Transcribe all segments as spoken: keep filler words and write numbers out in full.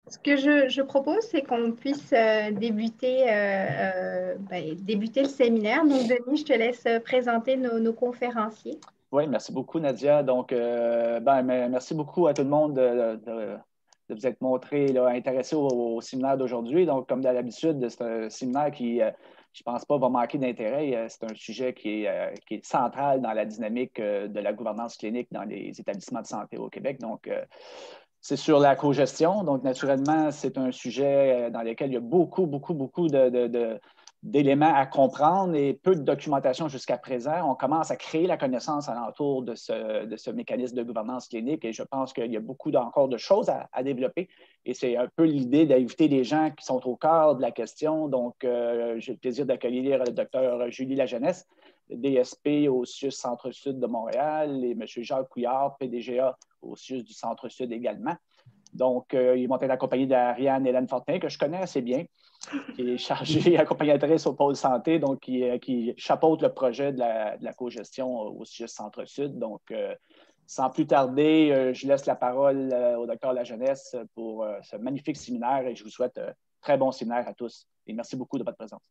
Ce que je, je propose, c'est qu'on puisse euh, débuter, euh, euh, ben, débuter le séminaire. Donc, Denis, je te laisse présenter nos, nos conférenciers. Oui, merci beaucoup, Nadia. Donc, euh, ben, merci beaucoup à tout le monde de, de, de vous être montré là, intéressé au, au séminaire d'aujourd'hui. Donc, comme d'habitude, c'est un séminaire qui, euh, je ne pense pas, va manquer d'intérêt. C'est un sujet qui est, euh, qui est central dans la dynamique euh, de la gouvernance clinique dans les établissements de santé au Québec. Donc, euh, c'est sur la cogestion. Donc, naturellement, c'est un sujet dans lequel il y a beaucoup, beaucoup, beaucoup de, de, de, d'éléments à comprendre et peu de documentation jusqu'à présent. On commence à créer la connaissance alentour de ce, de ce mécanisme de gouvernance clinique et je pense qu'il y a beaucoup encore de choses à, à développer. Et c'est un peu l'idée d'inviter les gens qui sont au cœur de la question. Donc, euh, j'ai le plaisir d'accueillir le docteur Julie Lajeunesse, D S P au C I U S Centre-Sud de Montréal, et M. Jacques Couillard, P D G A au C I U S du Centre-Sud également. Donc, euh, ils vont être accompagnés d'Ariane Hélène Fortin, que je connais assez bien, qui est chargée accompagnatrice au pôle santé, donc qui, qui chapeaute le projet de la, de la cogestion au C I U S Centre-Sud. Donc, euh, sans plus tarder, euh, je laisse la parole euh, au docteur Lajeunesse pour euh, ce magnifique séminaire et je vous souhaite un très bon séminaire à tous. Et merci beaucoup de votre présence.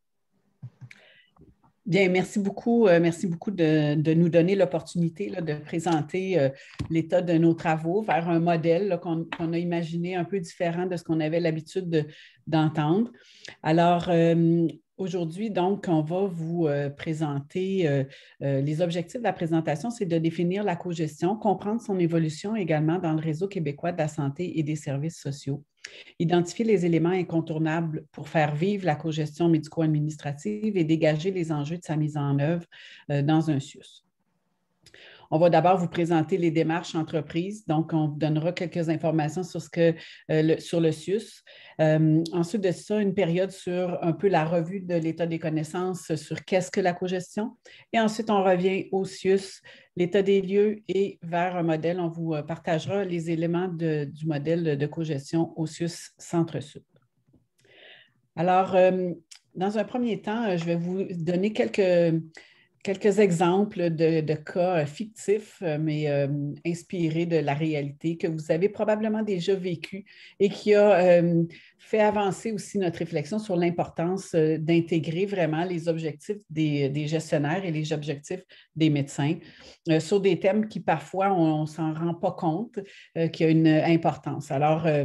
Bien, merci beaucoup. Euh, merci beaucoup de, de nous donner l'opportunité de présenter euh, l'état de nos travaux vers un modèle qu'on qu'on a imaginé un peu différent de ce qu'on avait l'habitude d'entendre. Alors, euh, aujourd'hui, donc, on va vous euh, présenter euh, euh, les objectifs de la présentation, c'est de définir la cogestion, comprendre son évolution également dans le réseau québécois de la santé et des services sociaux. Identifier les éléments incontournables pour faire vivre la cogestion médico-administrative et dégager les enjeux de sa mise en œuvre euh, dans un C I U S. On va d'abord vous présenter les démarches entreprises. Donc, on vous donnera quelques informations sur, ce que, euh, le, sur le C I U S. Euh, ensuite de ça, une période sur un peu la revue de l'état des connaissances sur qu'est-ce que la cogestion. Et ensuite, on revient au C I U S, l'état des lieux et vers un modèle. On vous partagera les éléments de, du modèle de cogestion au C I U S Centre-Sud. Alors, euh, dans un premier temps, je vais vous donner quelques... Quelques exemples de, de cas fictifs, mais euh, inspirés de la réalité que vous avez probablement déjà vécu et qui a euh, fait avancer aussi notre réflexion sur l'importance euh, d'intégrer vraiment les objectifs des, des gestionnaires et les objectifs des médecins euh, sur des thèmes qui parfois on ne s'en rend pas compte, euh, qui a une importance. Alors, euh,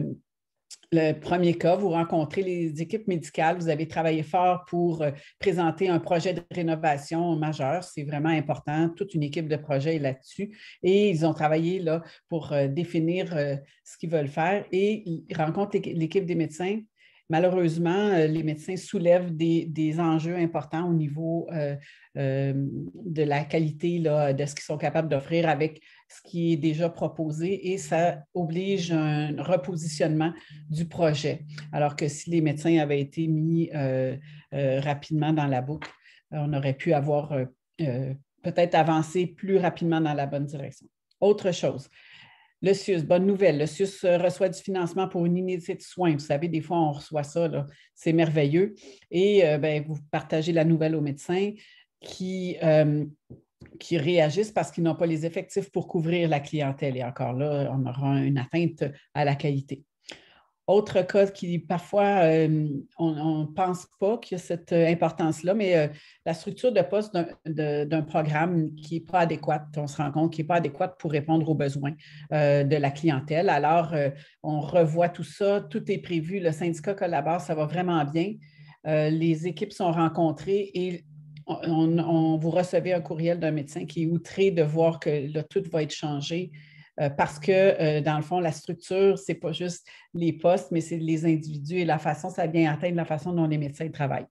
le premier cas, vous rencontrez les équipes médicales, vous avez travaillé fort pour euh, présenter un projet de rénovation majeur, c'est vraiment important, toute une équipe de projet est là-dessus et ils ont travaillé là, pour euh, définir euh, ce qu'ils veulent faire et ils rencontrent l'équipe des médecins. Malheureusement, euh, les médecins soulèvent des, des enjeux importants au niveau euh, euh, de la qualité là, de ce qu'ils sont capables d'offrir avec ce qui est déjà proposé et ça oblige un repositionnement du projet. Alors que si les médecins avaient été mis euh, euh, rapidement dans la boucle, on aurait pu avoir euh, euh, peut-être avancé plus rapidement dans la bonne direction. Autre chose. Le C I U S, bonne nouvelle, le C I U S reçoit du financement pour une unité de soins. Vous savez, des fois, on reçoit ça, c'est merveilleux. Et euh, bien, vous partagez la nouvelle aux médecins qui, euh, qui réagissent parce qu'ils n'ont pas les effectifs pour couvrir la clientèle. Et encore là, on aura une atteinte à la qualité. Autre cas qui, parfois, euh, on ne pense pas qu'il y a cette importance-là, mais euh, la structure de poste d'un programme qui n'est pas adéquate, on se rend compte qu'il n'est pas adéquate pour répondre aux besoins euh, de la clientèle. Alors, euh, on revoit tout ça, tout est prévu, le syndicat collabore, ça va vraiment bien. Euh, les équipes sont rencontrées et on, on, on vous recevez un courriel d'un médecin qui est outré de voir que là, tout va être changé. Euh, parce que, euh, dans le fond, la structure, ce n'est pas juste les postes, mais c'est les individus et la façon, ça vient atteindre la façon dont les médecins travaillent.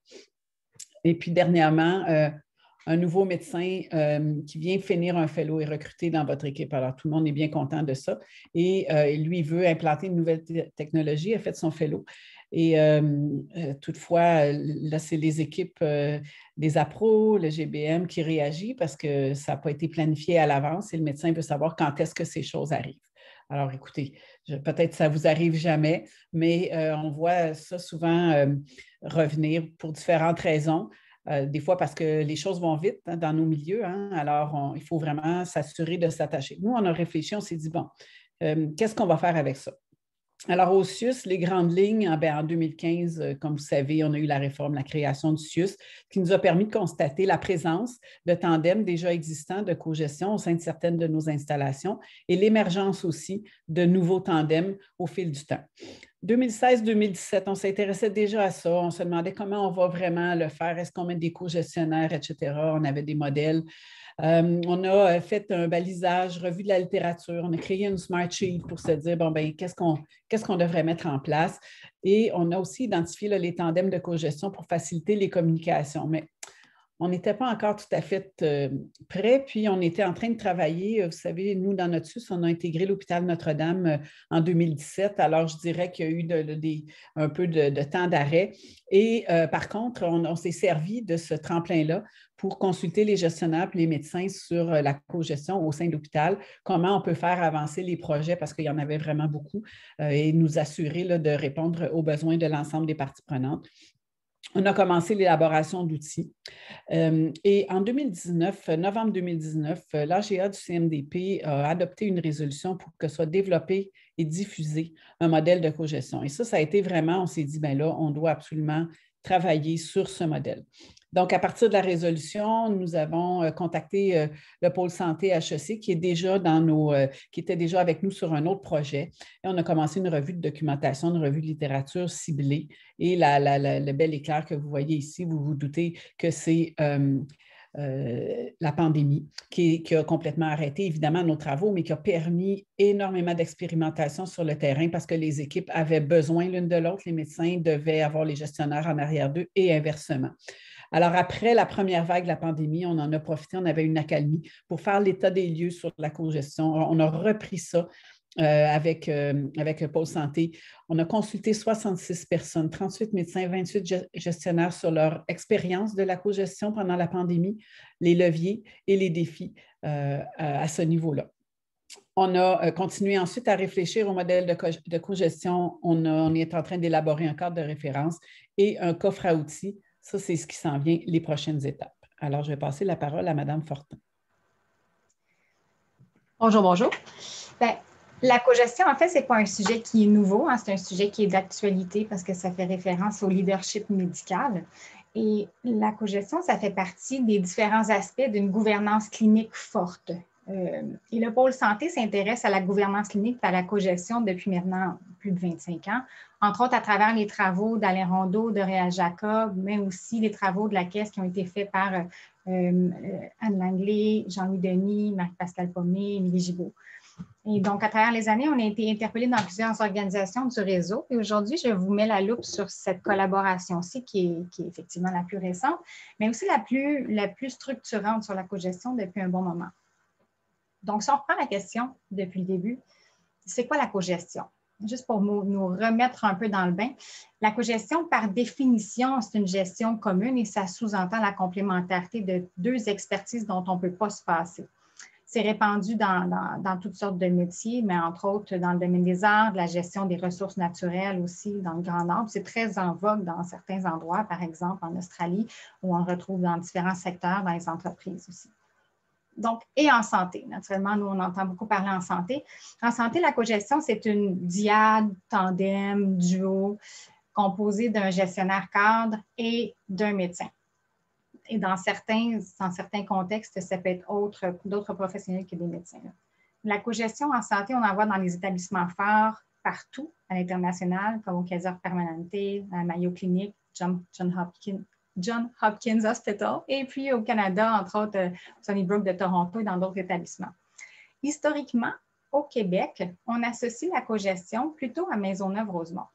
Et puis, dernièrement, euh, un nouveau médecin euh, qui vient finir un fellow est recruté dans votre équipe. Alors, tout le monde est bien content de ça. Et euh, lui, il veut implanter une nouvelle technologie, il a fait son fellow. Et euh, euh, toutefois, là, c'est les équipes euh, des APRO, le G B M qui réagit parce que ça n'a pas été planifié à l'avance et le médecin veut savoir quand est-ce que ces choses arrivent. Alors, écoutez, peut-être que ça ne vous arrive jamais, mais euh, on voit ça souvent euh, revenir pour différentes raisons. Euh, des fois parce que les choses vont vite hein, dans nos milieux, hein, alors on, il faut vraiment s'assurer de s'attacher. Nous, on a réfléchi, on s'est dit, bon, euh, qu'est-ce qu'on va faire avec ça? Alors, au C I U S, les grandes lignes, en deux mille quinze, comme vous savez, on a eu la réforme, la création du C I U S, qui nous a permis de constater la présence de tandems déjà existants de cogestion au sein de certaines de nos installations et l'émergence aussi de nouveaux tandems au fil du temps. deux mille seize deux mille dix-sept, on s'intéressait déjà à ça. On se demandait comment on va vraiment le faire. Est-ce qu'on met des cogestionnaires, et cetera. On avait des modèles. Euh, on a fait un balisage, revue de la littérature, on a créé une smart sheet pour se dire, bon, ben, qu'est-ce qu'on qu'est-ce qu'on devrait mettre en place? Et on a aussi identifié là, les tandems de cogestion pour faciliter les communications. Mais on n'était pas encore tout à fait euh, prêt, puis on était en train de travailler. Vous savez, nous, dans notre S U S, on a intégré l'hôpital Notre-Dame euh, en deux mille dix-sept. Alors, je dirais qu'il y a eu de, de, de, un peu de, de temps d'arrêt. Et euh, par contre, on, on s'est servi de ce tremplin-là pour consulter les gestionnaires et les médecins sur euh, la cogestion au sein de l'hôpital, comment on peut faire avancer les projets, parce qu'il y en avait vraiment beaucoup, euh, et nous assurer là, de répondre aux besoins de l'ensemble des parties prenantes. On a commencé l'élaboration d'outils. Euh, et en deux mille dix-neuf, novembre deux mille dix-neuf, l'A G A du C M D P a adopté une résolution pour que soit développé et diffusé un modèle de cogestion. Et ça, ça a été vraiment, on s'est dit, bien là, on doit absolument travailler sur ce modèle. Donc, à partir de la résolution, nous avons contacté euh, le pôle santé H E C qui est déjà dans nos, euh, qui était déjà avec nous sur un autre projet. Et on a commencé une revue de documentation, une revue de littérature ciblée. Et la, la, la, le bel éclair que vous voyez ici, vous vous doutez que c'est euh, euh, la pandémie qui, qui a complètement arrêté, évidemment, nos travaux, mais qui a permis énormément d'expérimentation sur le terrain parce que les équipes avaient besoin l'une de l'autre. Les médecins devaient avoir les gestionnaires en arrière d'eux et inversement. Alors, après la première vague de la pandémie, on en a profité, on avait une accalmie pour faire l'état des lieux sur la cogestion. On a repris ça euh, avec, euh, avec le pôle santé. On a consulté soixante-six personnes, trente-huit médecins, vingt-huit gestionnaires sur leur expérience de la cogestion pendant la pandémie, les leviers et les défis euh, à ce niveau-là. On a continué ensuite à réfléchir au modèle de, co de cogestion. On, a, on est en train d'élaborer un cadre de référence et un coffre à outils. Ça, c'est ce qui s'en vient, les prochaines étapes. Alors, je vais passer la parole à Mme Fortin. Bonjour, bonjour. Bien, la cogestion, en fait, ce n'est pas un sujet qui est nouveau, hein, c'est un sujet qui est d'actualité parce que ça fait référence au leadership médical. Et la cogestion, ça fait partie des différents aspects d'une gouvernance clinique forte. Euh, et le pôle santé s'intéresse à la gouvernance clinique et à la cogestion depuis maintenant plus de vingt-cinq ans, entre autres à travers les travaux d'Alain Rondeau, de Réal Jacob, mais aussi les travaux de la Caisse qui ont été faits par euh, Anne Langlais, Jean-Louis Denis, Marie-Pascale Pommier, Émilie Gibault. Et donc, à travers les années, on a été interpellés dans plusieurs organisations du réseau. Et aujourd'hui, je vous mets la loupe sur cette collaboration-ci qui est, qui est effectivement la plus récente, mais aussi la plus, la plus structurante sur la cogestion depuis un bon moment. Donc, si on reprend la question depuis le début, c'est quoi la cogestion? Juste pour nous, nous remettre un peu dans le bain, la cogestion, par définition, c'est une gestion commune et ça sous-entend la complémentarité de deux expertises dont on ne peut pas se passer. C'est répandu dans, dans, dans toutes sortes de métiers, mais entre autres dans le domaine des arts, de la gestion des ressources naturelles aussi, dans le Grand Nord. C'est très en vogue dans certains endroits, par exemple en Australie, où on retrouve dans différents secteurs, dans les entreprises aussi. Donc, et en santé. Naturellement, nous, on entend beaucoup parler en santé. En santé, la cogestion, c'est une dyade, tandem, duo, composé d'un gestionnaire cadre et d'un médecin. Et dans certains, dans certains contextes, ça peut être autre, d'autres professionnels que des médecins. La cogestion en santé, on en voit dans les établissements phares partout à l'international, comme au Kaiser Permanente, à la Mayo Clinic, John, John Hopkins, John Hopkins Hospital, et puis au Canada, entre autres, Sunnybrook de Toronto et dans d'autres établissements. Historiquement, au Québec, on associe la cogestion plutôt à Maisonneuve-Rosemont.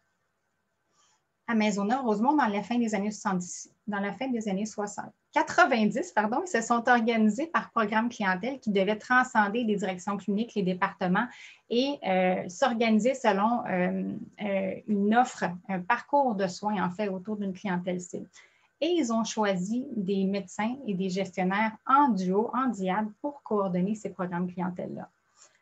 À Maisonneuve-Rosemont, dans la fin des années soixante-dix, dans la fin des années soixante. quatre-vingt-dix, pardon, ils se sont organisés par programme clientèle qui devait transcender les directions cliniques, les départements et euh, s'organiser selon euh, euh, une offre, un parcours de soins, en fait, autour d'une clientèle cible. Et ils ont choisi des médecins et des gestionnaires en duo, en dyade, pour coordonner ces programmes clientèle-là.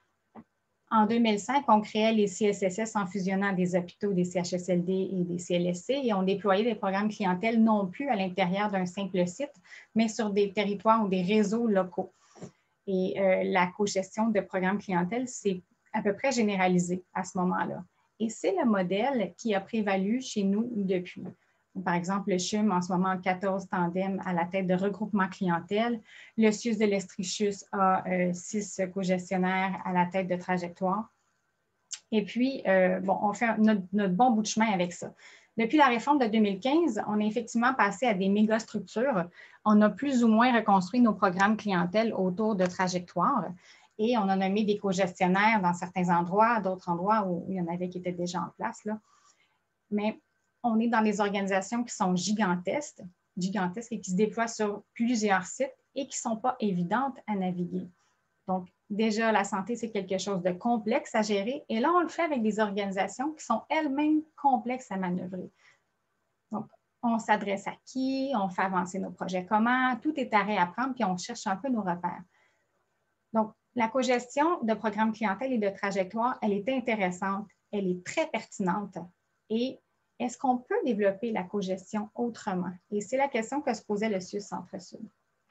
En deux mille cinq, on créait les C S S S en fusionnant des hôpitaux, des C H S L D et des C L S C et on déployait des programmes clientèle non plus à l'intérieur d'un simple site, mais sur des territoires ou des réseaux locaux. Et euh, la co-gestion de programmes clientèle, c'est à peu près généralisé à ce moment-là. Et c'est le modèle qui a prévalu chez nous depuis. Par exemple, le C H U M, en ce moment, a quatorze tandems à la tête de regroupement clientèle. Le C I U S de l'Estrichus a euh, six co-gestionnaires à la tête de trajectoire. Et puis, euh, bon, on fait notre, notre bon bout de chemin avec ça. Depuis la réforme de deux mille quinze, on est effectivement passé à des méga-structures. On a plus ou moins reconstruit nos programmes clientèle autour de trajectoires et on a nommé des co-gestionnaires dans certains endroits, d'autres endroits où il y en avait qui étaient déjà en place, là. Mais on est dans des organisations qui sont gigantesques, gigantesques et qui se déploient sur plusieurs sites et qui ne sont pas évidentes à naviguer. Donc, déjà, la santé, c'est quelque chose de complexe à gérer. Et là, on le fait avec des organisations qui sont elles-mêmes complexes à manœuvrer. Donc, on s'adresse à qui? On fait avancer nos projets comment? Tout est à réapprendre, puis on cherche un peu nos repères. Donc, la cogestion de programmes clientèle et de trajectoire, elle est intéressante, elle est très pertinente. Et est-ce qu'on peut développer la cogestion autrement? Et c'est la question que se posait le C I U S Centre-Sud.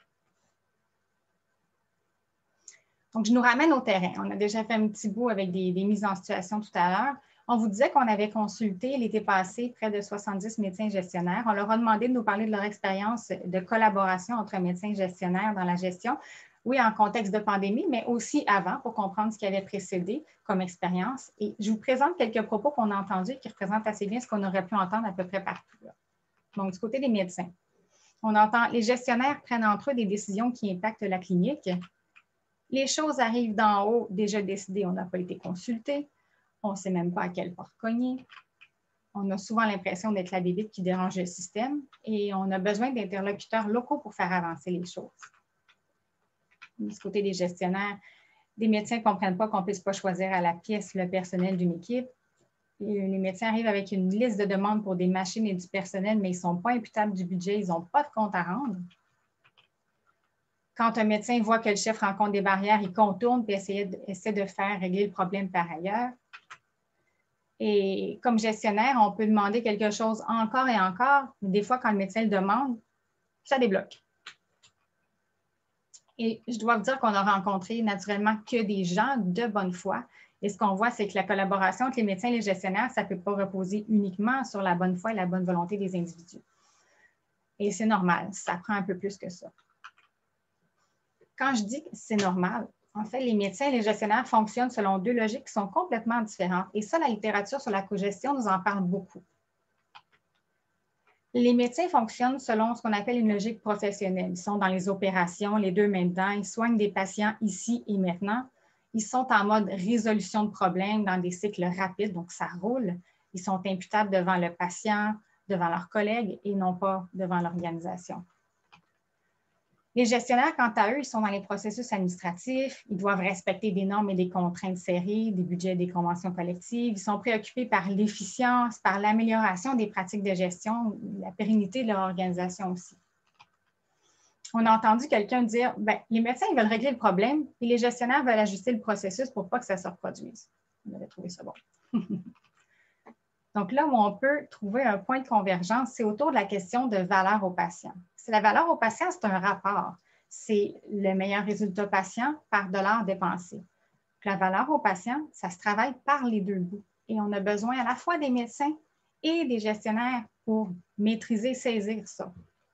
Donc, je nous ramène au terrain. On a déjà fait un petit bout avec des, des mises en situation tout à l'heure. On vous disait qu'on avait consulté l'été passé près de soixante-dix médecins gestionnaires. On leur a demandé de nous parler de leur expérience de collaboration entre médecins gestionnaires dans la gestion. Oui, en contexte de pandémie, mais aussi avant pour comprendre ce qui avait précédé comme expérience. Et je vous présente quelques propos qu'on a entendus qui représentent assez bien ce qu'on aurait pu entendre à peu près partout. Donc, du côté des médecins, on entend les gestionnaires prennent entre eux des décisions qui impactent la clinique. Les choses arrivent d'en haut, déjà décidées, on n'a pas été consulté. On ne sait même pas à quelle porte cogner. On a souvent l'impression d'être la bébite qui dérange le système et on a besoin d'interlocuteurs locaux pour faire avancer les choses. Du côté des gestionnaires, des médecins ne comprennent pas qu'on ne puisse pas choisir à la pièce le personnel d'une équipe. Et les médecins arrivent avec une liste de demandes pour des machines et du personnel, mais ils ne sont pas imputables du budget, ils n'ont pas de compte à rendre. Quand un médecin voit que le chef rencontre des barrières, il contourne et essaie de, essaie de faire régler le problème par ailleurs. Et comme gestionnaire, on peut demander quelque chose encore et encore, mais des fois, quand le médecin le demande, ça débloque. Et je dois vous dire qu'on a rencontré naturellement que des gens de bonne foi. Et ce qu'on voit, c'est que la collaboration entre les médecins et les gestionnaires, ça ne peut pas reposer uniquement sur la bonne foi et la bonne volonté des individus. Et c'est normal, ça prend un peu plus que ça. Quand je dis que c'est normal, en fait, les médecins et les gestionnaires fonctionnent selon deux logiques qui sont complètement différentes. Et ça, la littérature sur la cogestion nous en parle beaucoup. Les médecins fonctionnent selon ce qu'on appelle une logique professionnelle. Ils sont dans les opérations, les deux mains dedans, ils soignent des patients ici et maintenant. Ils sont en mode résolution de problèmes dans des cycles rapides, donc ça roule. Ils sont imputables devant le patient, devant leurs collègues et non pas devant l'organisation. Les gestionnaires, quant à eux, ils sont dans les processus administratifs, ils doivent respecter des normes et des contraintes serrées, des budgets et des conventions collectives. Ils sont préoccupés par l'efficience, par l'amélioration des pratiques de gestion, la pérennité de leur organisation aussi. On a entendu quelqu'un dire, bien, les médecins ils veulent régler le problème et les gestionnaires veulent ajuster le processus pour pas que ça se reproduise. On avait trouvé ça bon. Donc là où on peut trouver un point de convergence, c'est autour de la question de valeur au patient. La valeur au patient, c'est un rapport. C'est le meilleur résultat patient par dollar dépensé. La valeur au patient, ça se travaille par les deux bouts. Et on a besoin à la fois des médecins et des gestionnaires pour maîtriser, saisir ça.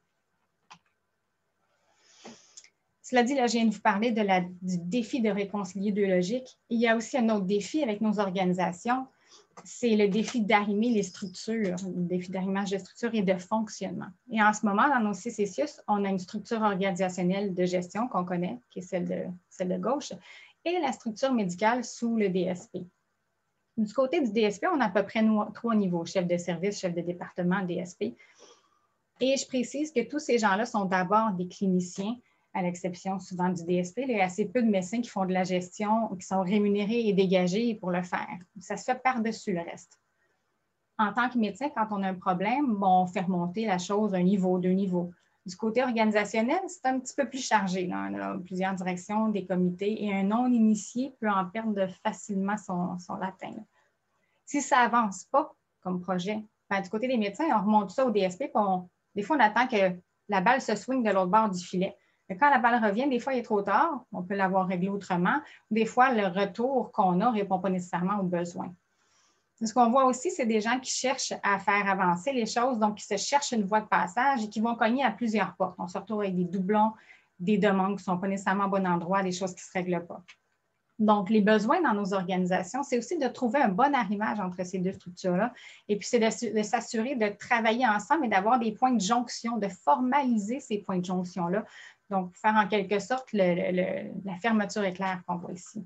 Cela dit, là, je viens de vous parler de la, du défi de réconcilier deux logiques. Il y a aussi un autre défi avec nos organisations, c'est le défi d'arrimer les structures, le défi d'arrimage de structures et de fonctionnement. Et en ce moment, dans nos C C C I U S, on a une structure organisationnelle de gestion qu'on connaît, qui est celle de, celle de gauche, et la structure médicale sous le D S P. Du côté du D S P, on a à peu près trois niveaux, chef de service, chef de département, D S P. Et je précise que tous ces gens-là sont d'abord des cliniciens, à l'exception souvent du D S P. Il y a assez peu de médecins qui font de la gestion, qui sont rémunérés et dégagés pour le faire. Ça se fait par-dessus le reste. En tant que médecin, quand on a un problème, bon, on fait remonter la chose un niveau, deux niveaux. Du côté organisationnel, c'est un petit peu plus chargé. Là. On a plusieurs directions, des comités, et un non-initié peut en perdre facilement son, son latin. Là. Si ça n'avance pas comme projet, ben, du côté des médecins, on remonte ça au D S P, puis on, des fois, on attend que la balle se swing de l'autre bord du filet. Mais quand la balle revient, des fois, il est trop tard. On peut l'avoir réglé autrement. Des fois, le retour qu'on a ne répond pas nécessairement aux besoins. Ce qu'on voit aussi, c'est des gens qui cherchent à faire avancer les choses, donc qui se cherchent une voie de passage et qui vont cogner à plusieurs portes. On se retrouve avec des doublons, des demandes qui ne sont pas nécessairement au bon endroit, des choses qui ne se règlent pas. Donc, les besoins dans nos organisations, c'est aussi de trouver un bon arrimage entre ces deux structures-là. Et puis, c'est de, de s'assurer de travailler ensemble et d'avoir des points de jonction, de formaliser ces points de jonction-là. Donc, faire en quelque sorte le, le, la fermeture éclair qu'on voit ici.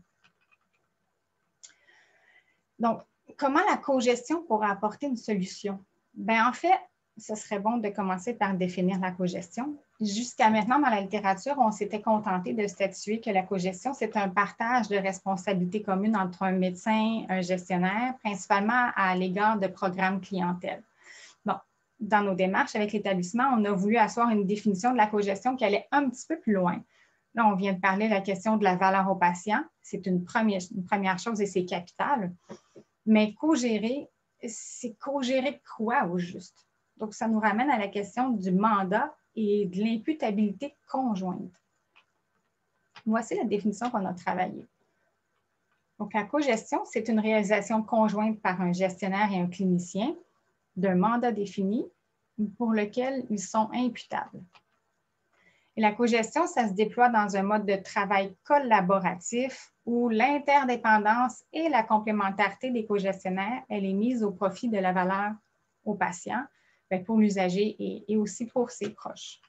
Donc, comment la cogestion pourrait apporter une solution? Bien, en fait, ce serait bon de commencer par définir la cogestion. Jusqu'à maintenant, dans la littérature, on s'était contenté de statuer que la cogestion, c'est un partage de responsabilités communes entre un médecin, un gestionnaire, principalement à l'égard de programmes clientèle. Bon, dans nos démarches avec l'établissement, on a voulu asseoir une définition de la cogestion qui allait un petit peu plus loin. Là, on vient de parler de la question de la valeur au patient. C'est une première, une première chose et c'est capital. Mais co-gérer, c'est co-gérer quoi au juste? Donc, ça nous ramène à la question du mandat et de l'imputabilité conjointe. Voici la définition qu'on a travaillée. Donc, la cogestion, c'est une réalisation conjointe par un gestionnaire et un clinicien d'un mandat défini pour lequel ils sont imputables. Et la cogestion, ça se déploie dans un mode de travail collaboratif où l'interdépendance et la complémentarité des cogestionnaires, elle est mise au profit de la valeur au patient, pour l'usager et, et aussi pour ses proches.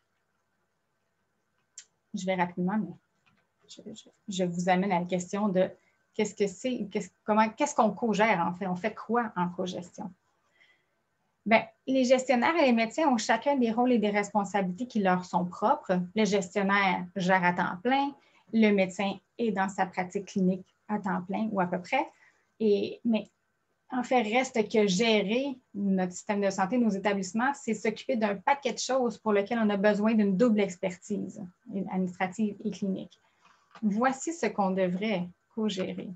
Je vais rapidement, mais je, je, je vous amène à la question de qu'est-ce que c'est, qu'est-ce, comment, qu'est-ce qu'on co-gère en fait? On fait quoi en cogestion? Bien, les gestionnaires et les médecins ont chacun des rôles et des responsabilités qui leur sont propres. Le gestionnaire gère à temps plein, le médecin est dans sa pratique clinique à temps plein ou à peu près. Et, mais en fait, reste que gérer notre système de santé, nos établissements, c'est s'occuper d'un paquet de choses pour lesquelles on a besoin d'une double expertise administrative et clinique. Voici ce qu'on devrait co-gérer.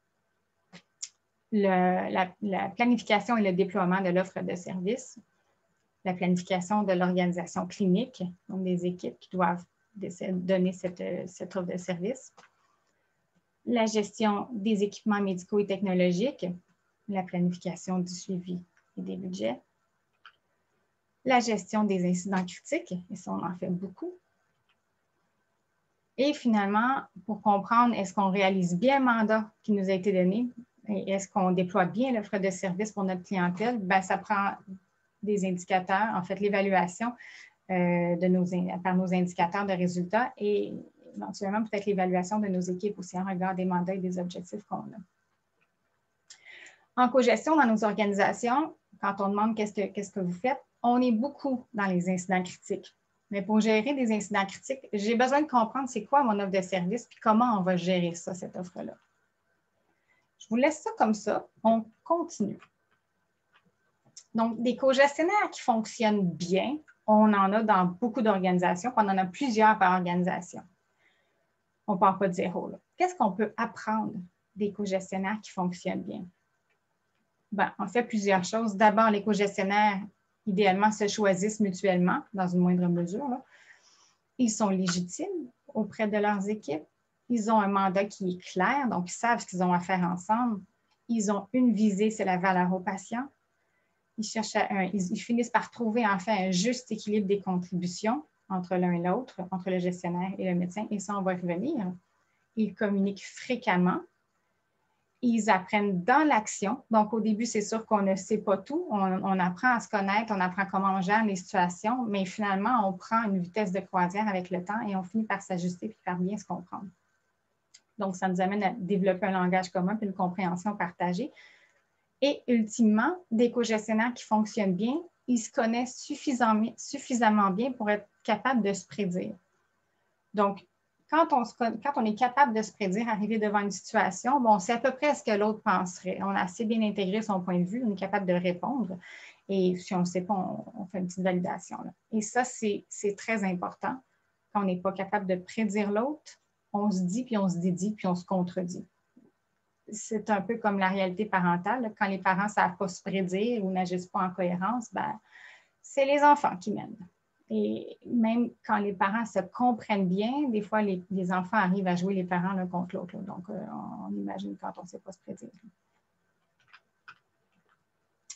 Le, la, la planification et le déploiement de l'offre de services, la planification de l'organisation clinique, donc des équipes qui doivent donner cette, cette offre de services, la gestion des équipements médicaux et technologiques, la planification du suivi et des budgets, la gestion des incidents critiques, et ça, on en fait beaucoup. Et finalement, pour comprendre, est-ce qu'on réalise bien le mandat qui nous a été donné et est-ce qu'on déploie bien l'offre de service pour notre clientèle? Bien, ça prend des indicateurs, en fait, l'évaluation euh, de nos, par nos indicateurs de résultats et éventuellement peut-être l'évaluation de nos équipes aussi en regard des mandats et des objectifs qu'on a. En cogestion, dans nos organisations, quand on demande qu'est-ce que, qu'est-ce que vous faites, on est beaucoup dans les incidents critiques. Mais pour gérer des incidents critiques, j'ai besoin de comprendre c'est quoi mon offre de service et comment on va gérer ça, cette offre-là. Je vous laisse ça comme ça. On continue. Donc, des cogestionnaires qui fonctionnent bien, on en a dans beaucoup d'organisations, on en a plusieurs par organisation. On ne part pas de zéro. Qu'est-ce qu'on peut apprendre des cogestionnaires qui fonctionnent bien? Ben, on fait plusieurs choses. D'abord, les cogestionnaires, idéalement, se choisissent mutuellement, dans une moindre mesure. Là. Ils sont légitimes auprès de leurs équipes. Ils ont un mandat qui est clair, donc ils savent ce qu'ils ont à faire ensemble. Ils ont une visée, c'est la valeur au patient. Ils, cherchent à un, ils, ils finissent par trouver en fait un juste équilibre des contributions entre l'un et l'autre, entre le gestionnaire et le médecin, et ça, on va y revenir. Ils communiquent fréquemment. Ils apprennent dans l'action. Donc, au début, c'est sûr qu'on ne sait pas tout. On, on apprend à se connaître, on apprend comment on gère les situations, mais finalement, on prend une vitesse de croisière avec le temps et on finit par s'ajuster et par bien se comprendre. Donc, ça nous amène à développer un langage commun et une compréhension partagée. Et ultimement, des cogestionnaires qui fonctionnent bien, ils se connaissent suffisamment, suffisamment bien pour être capables de se prédire. Donc, Quand on, se, quand on est capable de se prédire, arriver devant une situation, bon, on sait à peu près ce que l'autre penserait. On a assez bien intégré son point de vue, on est capable de répondre. Et si on ne sait pas, on, on fait une petite validation. Là. Et ça, c'est très important. Quand on n'est pas capable de prédire l'autre, on se dit, puis on se dédie, puis on se contredit. C'est un peu comme la réalité parentale. Là. Quand les parents ne savent pas se prédire ou n'agissent pas en cohérence, ben, c'est les enfants qui mènent. Et même quand les parents se comprennent bien, des fois, les, les enfants arrivent à jouer les parents l'un contre l'autre. Donc, euh, on imagine quand on ne sait pas se prédire.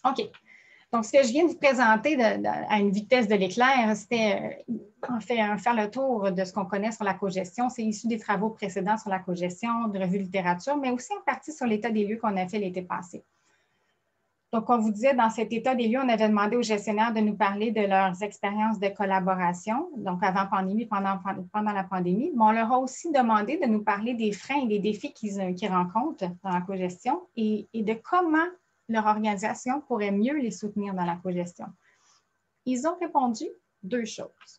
OK. Donc, ce que je viens de vous présenter de, de, à une vitesse de l'éclair, c'était euh, en fait faire le tour de ce qu'on connaît sur la cogestion. C'est issu des travaux précédents sur la cogestion, de revues littérature, mais aussi en partie sur l'état des lieux qu'on a fait l'été passé. Donc, on vous disait, dans cet état des lieux, on avait demandé aux gestionnaires de nous parler de leurs expériences de collaboration, donc avant pandémie, pendant, pendant la pandémie, mais on leur a aussi demandé de nous parler des freins et des défis qu'ils qu'ils rencontrent dans la cogestion et, et de comment leur organisation pourrait mieux les soutenir dans la cogestion. Ils ont répondu deux choses.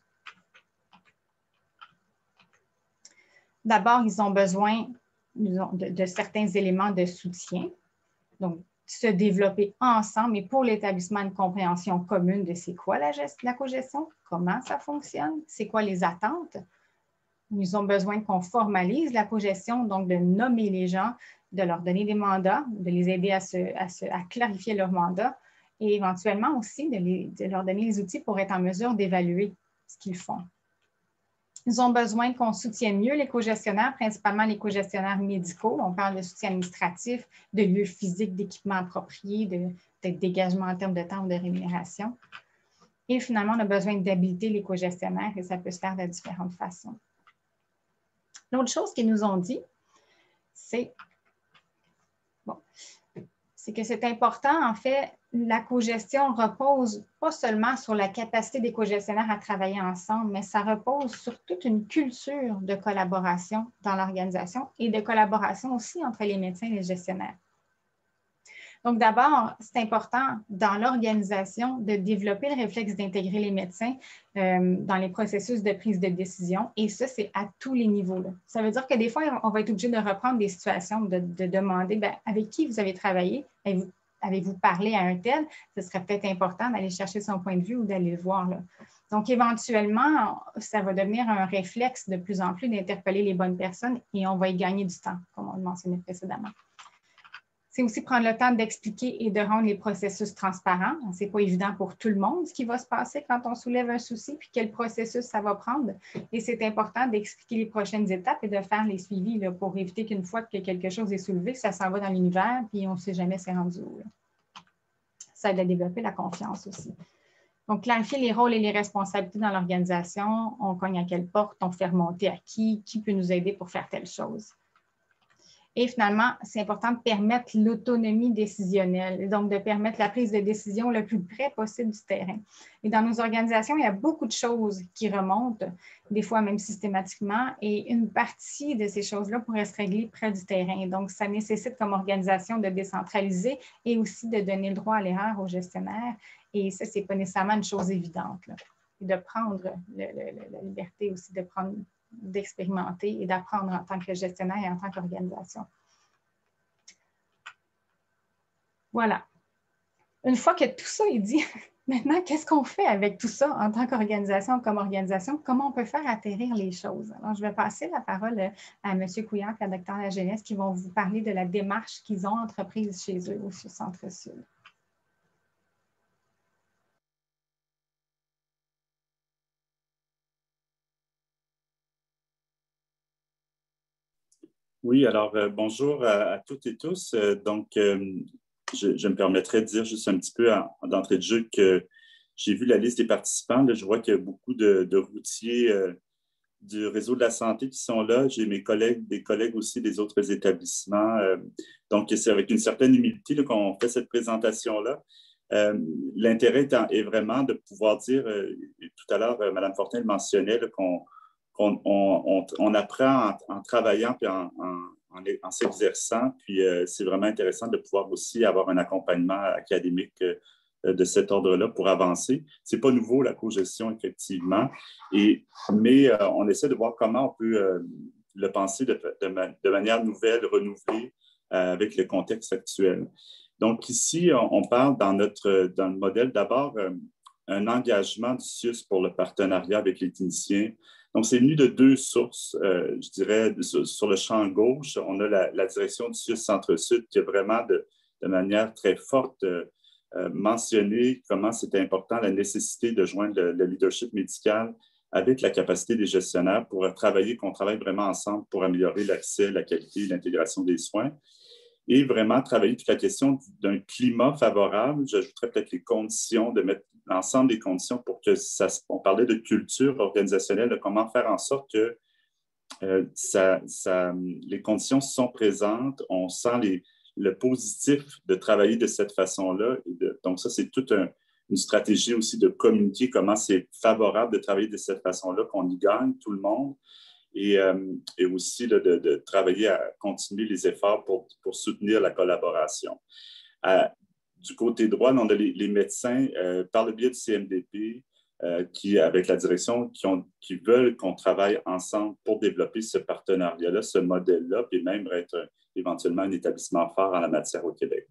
D'abord, ils ont besoin de, de certains éléments de soutien, donc se développer ensemble et pour l'établissement une compréhension commune de c'est quoi la, la cogestion, comment ça fonctionne, c'est quoi les attentes. Ils ont besoin qu'on formalise la cogestion, donc de nommer les gens, de leur donner des mandats, de les aider à, se, à, se, à clarifier leur mandat et éventuellement aussi de, les, de leur donner les outils pour être en mesure d'évaluer ce qu'ils font. Ils ont besoin qu'on soutienne mieux les cogestionnaires, principalement les cogestionnaires médicaux. On parle de soutien administratif, de lieux physiques, d'équipements appropriés, de, de dégagement en termes de temps ou de rémunération. Et finalement, on a besoin d'habiliter les cogestionnaires et ça peut se faire de différentes façons. L'autre chose qu'ils nous ont dit, c'est bon, c'est que c'est important, en fait, la cogestion repose pas seulement sur la capacité des cogestionnaires à travailler ensemble, mais ça repose sur toute une culture de collaboration dans l'organisation et de collaboration aussi entre les médecins et les gestionnaires. Donc, d'abord, c'est important dans l'organisation de développer le réflexe d'intégrer les médecins euh, dans les processus de prise de décision. Et ça, c'est à tous les niveaux. Là. Ça veut dire que des fois, on va être obligé de reprendre des situations, de, de demander bien, avec qui vous avez travaillé, avez-vous, avez-vous parlé à un tel? Ce serait peut-être important d'aller chercher son point de vue ou d'aller le voir. Là. Donc, éventuellement, ça va devenir un réflexe de plus en plus d'interpeller les bonnes personnes et on va y gagner du temps, comme on le mentionnait précédemment. C'est aussi prendre le temps d'expliquer et de rendre les processus transparents. Ce n'est pas évident pour tout le monde ce qui va se passer quand on soulève un souci, puis quel processus ça va prendre. Et c'est important d'expliquer les prochaines étapes et de faire les suivis là, pour éviter qu'une fois que quelque chose est soulevé, ça s'en va dans l'univers, puis on ne sait jamais c'est rendu où. Là. Ça aide à développer la confiance aussi. Donc, clarifier les rôles et les responsabilités dans l'organisation. On cogne à quelle porte, on fait remonter à qui, qui peut nous aider pour faire telle chose. Et finalement, c'est important de permettre l'autonomie décisionnelle, donc de permettre la prise de décision le plus près possible du terrain. Et dans nos organisations, il y a beaucoup de choses qui remontent, des fois même systématiquement, et une partie de ces choses-là pourrait se régler près du terrain. Donc, ça nécessite comme organisation de décentraliser et aussi de donner le droit à l'erreur aux gestionnaires. Et ça, ce n'est pas nécessairement une chose évidente. Là. Et de prendre le, le, la liberté aussi de prendre d'expérimenter et d'apprendre en tant que gestionnaire et en tant qu'organisation. Voilà. Une fois que tout ça est dit, maintenant, qu'est-ce qu'on fait avec tout ça en tant qu'organisation, comme organisation? Comment on peut faire atterrir les choses? Alors, je vais passer la parole à M. Couillard et à Dr Lajeunesse qui vont vous parler de la démarche qu'ils ont entreprise chez eux au Centre-Sud. Oui, alors euh, bonjour à, à toutes et tous. Euh, donc, euh, je, je me permettrai de dire juste un petit peu en, d'entrée de jeu que j'ai vu la liste des participants. Là, je vois qu'il y a beaucoup de, de routiers euh, du réseau de la santé qui sont là. J'ai mes collègues, des collègues aussi des autres établissements. Euh, donc, c'est avec une certaine humilité là, qu'on fait cette présentation-là. Euh, l'intérêt est, est vraiment de pouvoir dire, euh, tout à l'heure, euh, Mme Fortin le mentionnait, là, qu'on On, on, on apprend en, en travaillant puis en, en, en, en s'exerçant. Puis euh, c'est vraiment intéressant de pouvoir aussi avoir un accompagnement académique euh, de cet ordre-là pour avancer. Ce n'est pas nouveau, la cogestion, effectivement, et, mais euh, on essaie de voir comment on peut euh, le penser de, de, de manière nouvelle, renouvelée euh, avec le contexte actuel. Donc ici, on, on parle dans, notre, dans le modèle d'abord euh, un engagement du C I U S pour le partenariat avec les cliniciens. Donc, c'est venu de deux sources, euh, je dirais, sur, sur le champ gauche. On a la, la direction du C I U S Centre-Sud qui a vraiment, de, de manière très forte, euh, euh, mentionné comment c'était important, la nécessité de joindre le, le leadership médical avec la capacité des gestionnaires pour travailler, qu'on travaille vraiment ensemble pour améliorer l'accès, la qualité et l'intégration des soins. et vraiment travailler toute la question d'un climat favorable. J'ajouterais peut-être les conditions, de mettre l'ensemble des conditions pour que ça, on parlait de culture organisationnelle, de comment faire en sorte que euh, ça, ça, les conditions sont présentes, on sent les, le positif de travailler de cette façon-là. Et de, donc ça, c'est toute un, une stratégie aussi de communiquer comment c'est favorable de travailler de cette façon-là, qu'on y gagne tout le monde. Et, euh, et aussi là, de, de travailler à continuer les efforts pour, pour soutenir la collaboration. Euh, du côté droit, on a les, les médecins, euh, par le biais du C M D P, euh, qui, avec la direction, qui, ont, qui veulent qu'on travaille ensemble pour développer ce partenariat-là, ce modèle-là, puis même être un, éventuellement un établissement phare en la matière au Québec.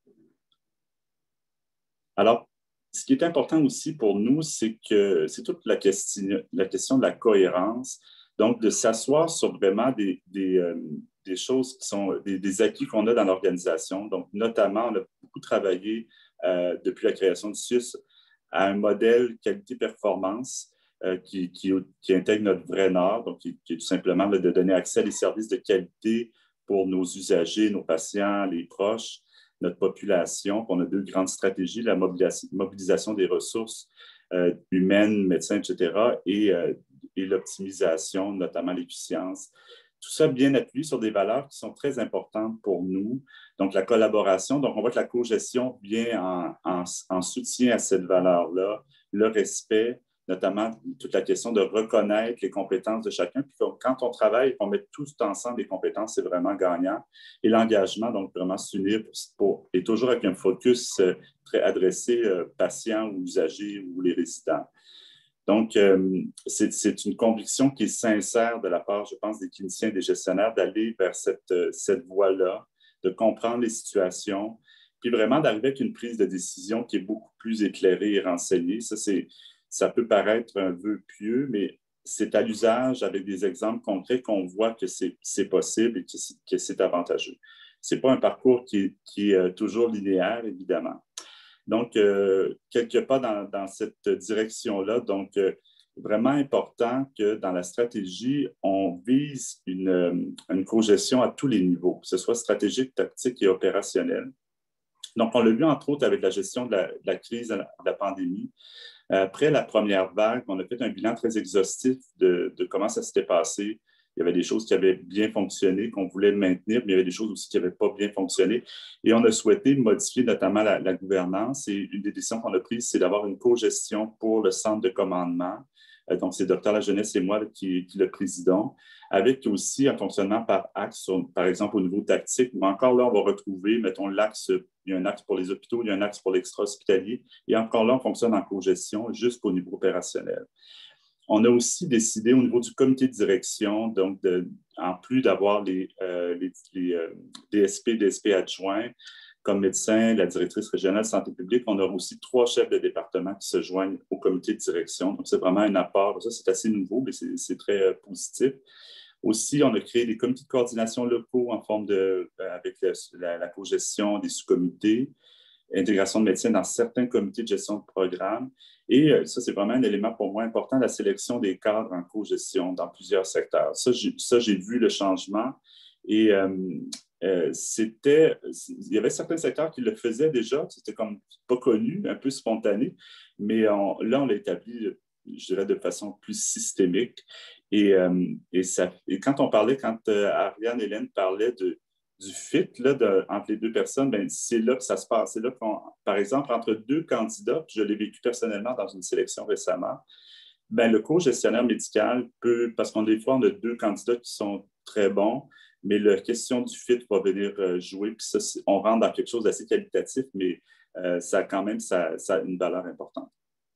Alors, ce qui est important aussi pour nous, c'est que c'est toute la question, la question de la cohérence. Donc, de s'asseoir sur vraiment des, des, euh, des choses qui sont des, des acquis qu'on a dans l'organisation. Donc, notamment, on a beaucoup travaillé euh, depuis la création du C I U S à un modèle qualité-performance euh, qui, qui, qui intègre notre vrai Nord, donc qui, qui est tout simplement là, de donner accès à des services de qualité pour nos usagers, nos patients, les proches, notre population. On a deux grandes stratégies, la mobilisation, mobilisation des ressources euh, humaines, médecins, et cetera, et euh, et l'optimisation, notamment l'efficience. Tout ça bien appuyé sur des valeurs qui sont très importantes pour nous. Donc, la collaboration, donc on voit que la cogestion vient en, en, en soutien à cette valeur-là, le respect, notamment toute la question de reconnaître les compétences de chacun. Puis quand on travaille, on met tous ensemble les compétences, c'est vraiment gagnant. Et l'engagement, donc vraiment s'unir pour, pour, et toujours avec un focus très adressé aux patients ou usagers ou les résidents. Donc, euh, c'est, c'est une conviction qui est sincère de la part, je pense, des cliniciens et des gestionnaires d'aller vers cette, cette voie-là, de comprendre les situations, puis vraiment d'arriver avec une prise de décision qui est beaucoup plus éclairée et renseignée. Ça, c'est, ça peut paraître un vœu pieux, mais c'est à l'usage avec des exemples concrets qu'on voit que c'est, c'est possible et que c'est, que c'est avantageux. Ce n'est pas un parcours qui est, qui est toujours linéaire, évidemment. Donc, euh, quelque part dans, dans cette direction-là, donc euh, vraiment important que dans la stratégie, on vise une, une cogestion à tous les niveaux, que ce soit stratégique, tactique et opérationnel. Donc, on l'a vu entre autres avec la gestion de la, de la crise de la, de la pandémie. Après la première vague, on a fait un bilan très exhaustif de, de comment ça s'était passé. Il y avait des choses qui avaient bien fonctionné, qu'on voulait maintenir, mais il y avait des choses aussi qui n'avaient pas bien fonctionné. Et on a souhaité modifier notamment la, la gouvernance. Et une des décisions qu'on a prises, c'est d'avoir une co-gestion pour le centre de commandement. Euh, donc, c'est Docteur Lajeunesse et moi là, qui, qui le présidons, avec aussi un fonctionnement par axe, sur, par exemple au niveau tactique, où encore là, on va retrouver, mettons, l'axe, il y a un axe pour les hôpitaux, il y a un axe pour l'extra-hospitalier, et encore là, on fonctionne en co-gestion jusqu'au niveau opérationnel. On a aussi décidé au niveau du comité de direction, donc de, en plus d'avoir les, euh, les, les euh, D S P, D S P adjoints comme médecin, la directrice régionale de santé publique, on aura aussi trois chefs de département qui se joignent au comité de direction. Donc, c'est vraiment un apport. Ça, c'est assez nouveau, mais c'est, c'est très euh, positif. Aussi, on a créé des comités de coordination locaux en forme de, euh, avec le, la, la cogestion des sous-comités, intégration de médecins dans certains comités de gestion de programme. Et ça, c'est vraiment un élément pour moi important, la sélection des cadres en co-gestion dans plusieurs secteurs. Ça, j'ai, ça, j'ai vu le changement. Et euh, euh, c'était, il y avait certains secteurs qui le faisaient déjà, c'était comme pas connu, un peu spontané, mais on, là, on l'a établi, je dirais, de façon plus systémique. Et, euh, et, ça, et quand on parlait, quand euh, Ariane Hélène parlait de du fit là, de, entre les deux personnes, bien, c'est là que ça se passe. C'est là qu'on, par exemple, entre deux candidats, puis je l'ai vécu personnellement dans une sélection récemment, bien, le co-gestionnaire médical peut, parce qu'on des fois, on a deux candidats qui sont très bons, mais la question du fit va venir euh, jouer, puis ça, on rentre dans quelque chose d'assez qualitatif, mais euh, ça a quand même ça, ça a une valeur importante.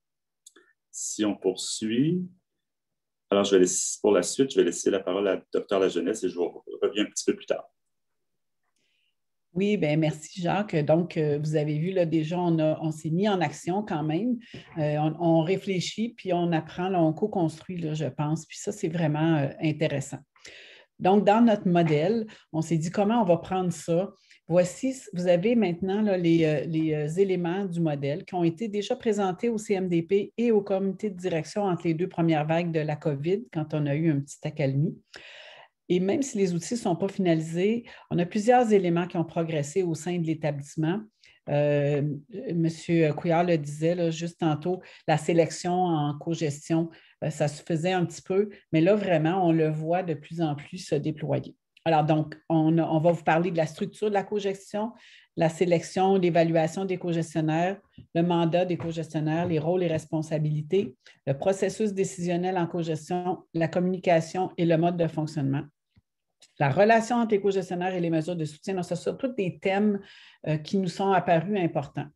Si on poursuit, alors je vais laisser, pour la suite, je vais laisser la parole à Docteur Lajeunesse et je vous reviens un petit peu plus tard. Oui, bien, merci Jacques. Donc, euh, vous avez vu, là, déjà, on, a, on s'est mis en action quand même. Euh, on, on réfléchit, puis on apprend, là, on co-construit, là, je pense. Puis ça, c'est vraiment euh, intéressant. Donc, dans notre modèle, on s'est dit comment on va prendre ça. Voici, vous avez maintenant là, les, les éléments du modèle qui ont été déjà présentés au C M D P et au comité de direction entre les deux premières vagues de la COVID, quand on a eu une petite accalmie. Et même si les outils ne sont pas finalisés, on a plusieurs éléments qui ont progressé au sein de l'établissement. Euh, M. Couillard le disait là, juste tantôt, la sélection en cogestion, euh, ça se faisait un petit peu, mais là, vraiment, on le voit de plus en plus se déployer. Alors, donc, on, on va vous parler de la structure de la cogestion, la sélection, l'évaluation des cogestionnaires, le mandat des cogestionnaires, les rôles et responsabilités, le processus décisionnel en cogestion, la communication et le mode de fonctionnement. La relation entre les cogestionnaires et les mesures de soutien. Donc, ce sont tous des thèmes euh, qui nous sont apparus importants.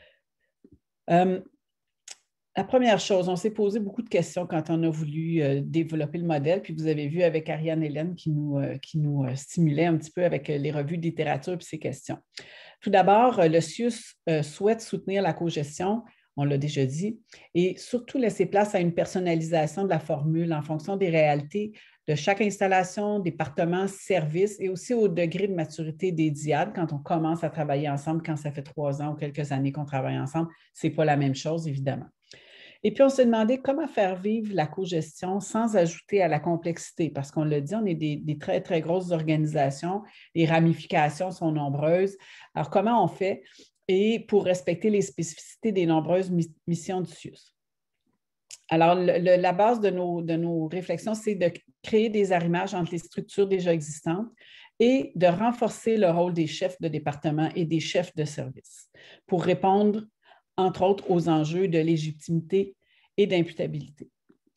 Euh, la première chose, on s'est posé beaucoup de questions quand on a voulu euh, développer le modèle, puis vous avez vu avec Ariane Hélène qui nous, euh, qui nous euh, stimulait un petit peu avec euh, les revues de littérature et ces questions. Tout d'abord, euh, le C I U S euh, souhaite soutenir la cogestion, on l'a déjà dit, et surtout laisser place à une personnalisation de la formule en fonction des réalités de chaque installation, département, service et aussi au degré de maturité des D I A D quand on commence à travailler ensemble, quand ça fait trois ans ou quelques années qu'on travaille ensemble, ce n'est pas la même chose, évidemment. Et puis, on s'est demandé comment faire vivre la cogestion sans ajouter à la complexité, parce qu'on l'a dit, on est des, des très, très grosses organisations, les ramifications sont nombreuses. Alors, comment on fait et pour respecter les spécificités des nombreuses missions du C I U S? Alors, le, le, la base de nos, de nos réflexions, c'est de créer des arrimages entre les structures déjà existantes et de renforcer le rôle des chefs de département et des chefs de service pour répondre, entre autres, aux enjeux de légitimité et d'imputabilité.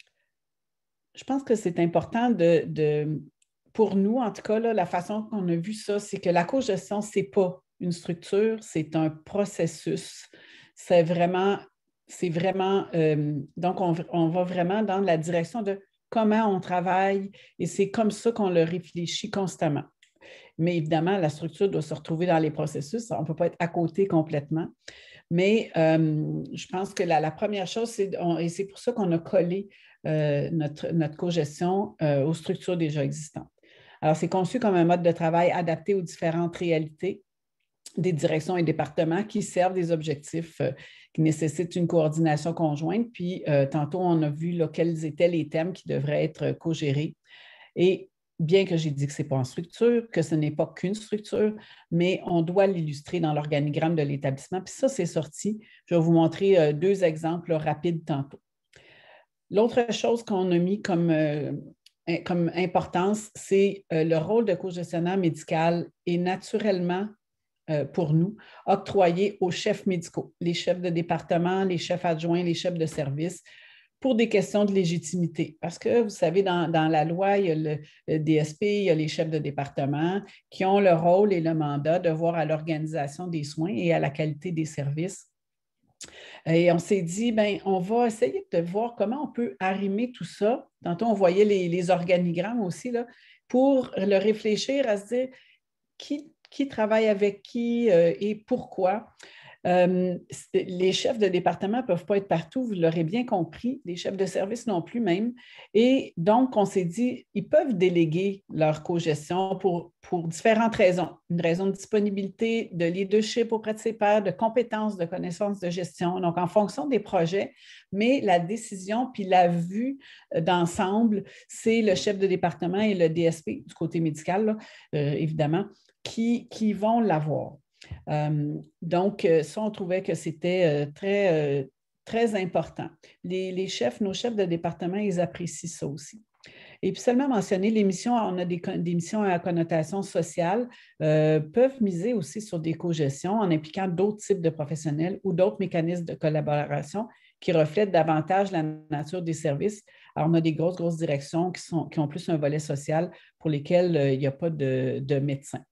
Je pense que c'est important de, de, pour nous, en tout cas, là, la façon qu'on a vu ça, c'est que la cogestion, ce n'est pas une structure, c'est un processus. C'est vraiment... C'est vraiment, euh, donc on, on va vraiment dans la direction de comment on travaille et c'est comme ça qu'on le réfléchit constamment. Mais évidemment, la structure doit se retrouver dans les processus, on ne peut pas être à côté complètement. Mais euh, je pense que la, la première chose, c'est, on, et c'est pour ça qu'on a collé euh, notre, notre cogestion euh, aux structures déjà existantes. Alors, c'est conçu comme un mode de travail adapté aux différentes réalités des directions et départements qui servent des objectifs euh, qui nécessitent une coordination conjointe. Puis, euh, tantôt, on a vu là, quels étaient les thèmes qui devraient être co-gérés. Et bien que j'ai dit que ce n'est pas une structure, que ce n'est pas qu'une structure, mais on doit l'illustrer dans l'organigramme de l'établissement. Puis ça, c'est sorti. Je vais vous montrer euh, deux exemples là, rapides tantôt. L'autre chose qu'on a mis comme, euh, comme importance, c'est euh, le rôle de cogestionnaire médical est naturellement pour nous, octroyés aux chefs médicaux, les chefs de département, les chefs adjoints, les chefs de service, pour des questions de légitimité. Parce que, vous savez, dans, dans la loi, il y a le, le D S P, il y a les chefs de département qui ont le rôle et le mandat de voir à l'organisation des soins et à la qualité des services. Et on s'est dit, bien, on va essayer de voir comment on peut arrimer tout ça. Tantôt, on voyait les, les organigrammes aussi, là, pour le réfléchir à se dire qui qui travaille avec qui euh, et pourquoi. Euh, les chefs de département ne peuvent pas être partout, vous l'aurez bien compris, les chefs de service non plus même. Et donc, on s'est dit, ils peuvent déléguer leur cogestion pour, pour différentes raisons. Une raison de disponibilité, de leadership auprès de ses pairs, de compétences, de connaissances de gestion. Donc, en fonction des projets, mais la décision puis la vue d'ensemble, c'est le chef de département et le D S P du côté médical, là, euh, évidemment, Qui, qui vont l'avoir. Euh, donc, ça, on trouvait que c'était euh, très, euh, très important. Les, les chefs, nos chefs de département, ils apprécient ça aussi. Et puis seulement mentionner, les missions, on a des, des missions à connotation sociale, euh, peuvent miser aussi sur des cogestions en impliquant d'autres types de professionnels ou d'autres mécanismes de collaboration qui reflètent davantage la nature des services. Alors, on a des grosses, grosses directions qui, sont, qui ont plus un volet social pour lesquelles euh, il n'y a pas de, de médecin.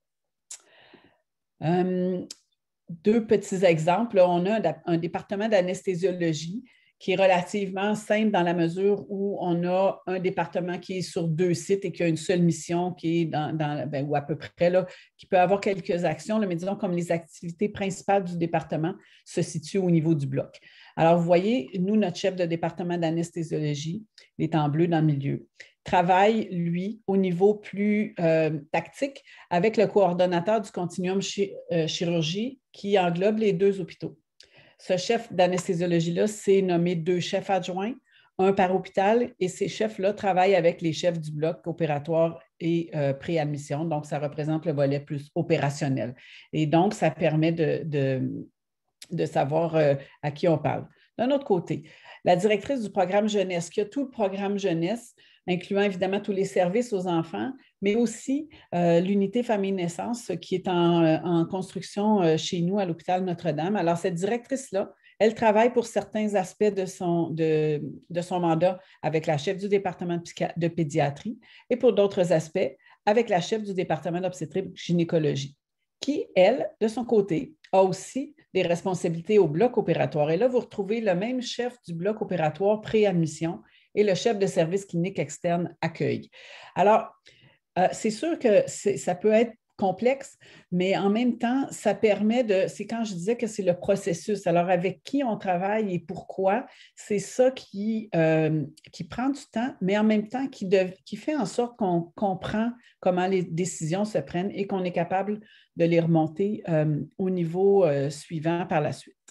Euh, deux petits exemples. On a un, un département d'anesthésiologie qui est relativement simple dans la mesure où on a un département qui est sur deux sites et qui a une seule mission qui est dans, dans ben, ou à peu près, là, qui peut avoir quelques actions, là, mais disons comme les activités principales du département se situent au niveau du bloc. Alors, vous voyez, nous, notre chef de département d'anesthésiologie, il est en bleu dans le milieu, travaille, lui, au niveau plus euh, tactique avec le coordonnateur du continuum chi euh, chirurgie qui englobe les deux hôpitaux. Ce chef d'anesthésiologie-là, c'est nommé deux chefs adjoints, un par hôpital, et ces chefs-là travaillent avec les chefs du bloc opératoire et euh, préadmission. Donc, ça représente le volet plus opérationnel. Et donc, ça permet de, de, de savoir euh, à qui on parle. D'un autre côté, la directrice du programme jeunesse, qui a tout le programme jeunesse, incluant évidemment tous les services aux enfants, mais aussi euh, l'unité famille-naissance qui est en, en construction euh, chez nous à l'hôpital Notre-Dame. Alors, cette directrice-là, elle travaille pour certains aspects de son, de, de son mandat avec la chef du département de, de pédiatrie et pour d'autres aspects avec la chef du département d'obstétrique-gynécologie, qui, elle, de son côté, a aussi des responsabilités au bloc opératoire. Et là, vous retrouvez le même chef du bloc opératoire pré-admission et le chef de service clinique externe accueil. Alors, euh, c'est sûr que c'est, ça peut être complexe, mais en même temps, ça permet de, c'est quand je disais que c'est le processus, alors avec qui on travaille et pourquoi, c'est ça qui, euh, qui prend du temps, mais en même temps qui, de, qui fait en sorte qu'on comprend comment les décisions se prennent et qu'on est capable de les remonter euh, au niveau euh, suivant par la suite.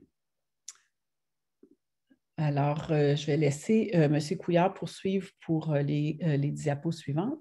Alors, euh, je vais laisser euh, M. Couillard poursuivre pour euh, les, euh, les diapos suivantes.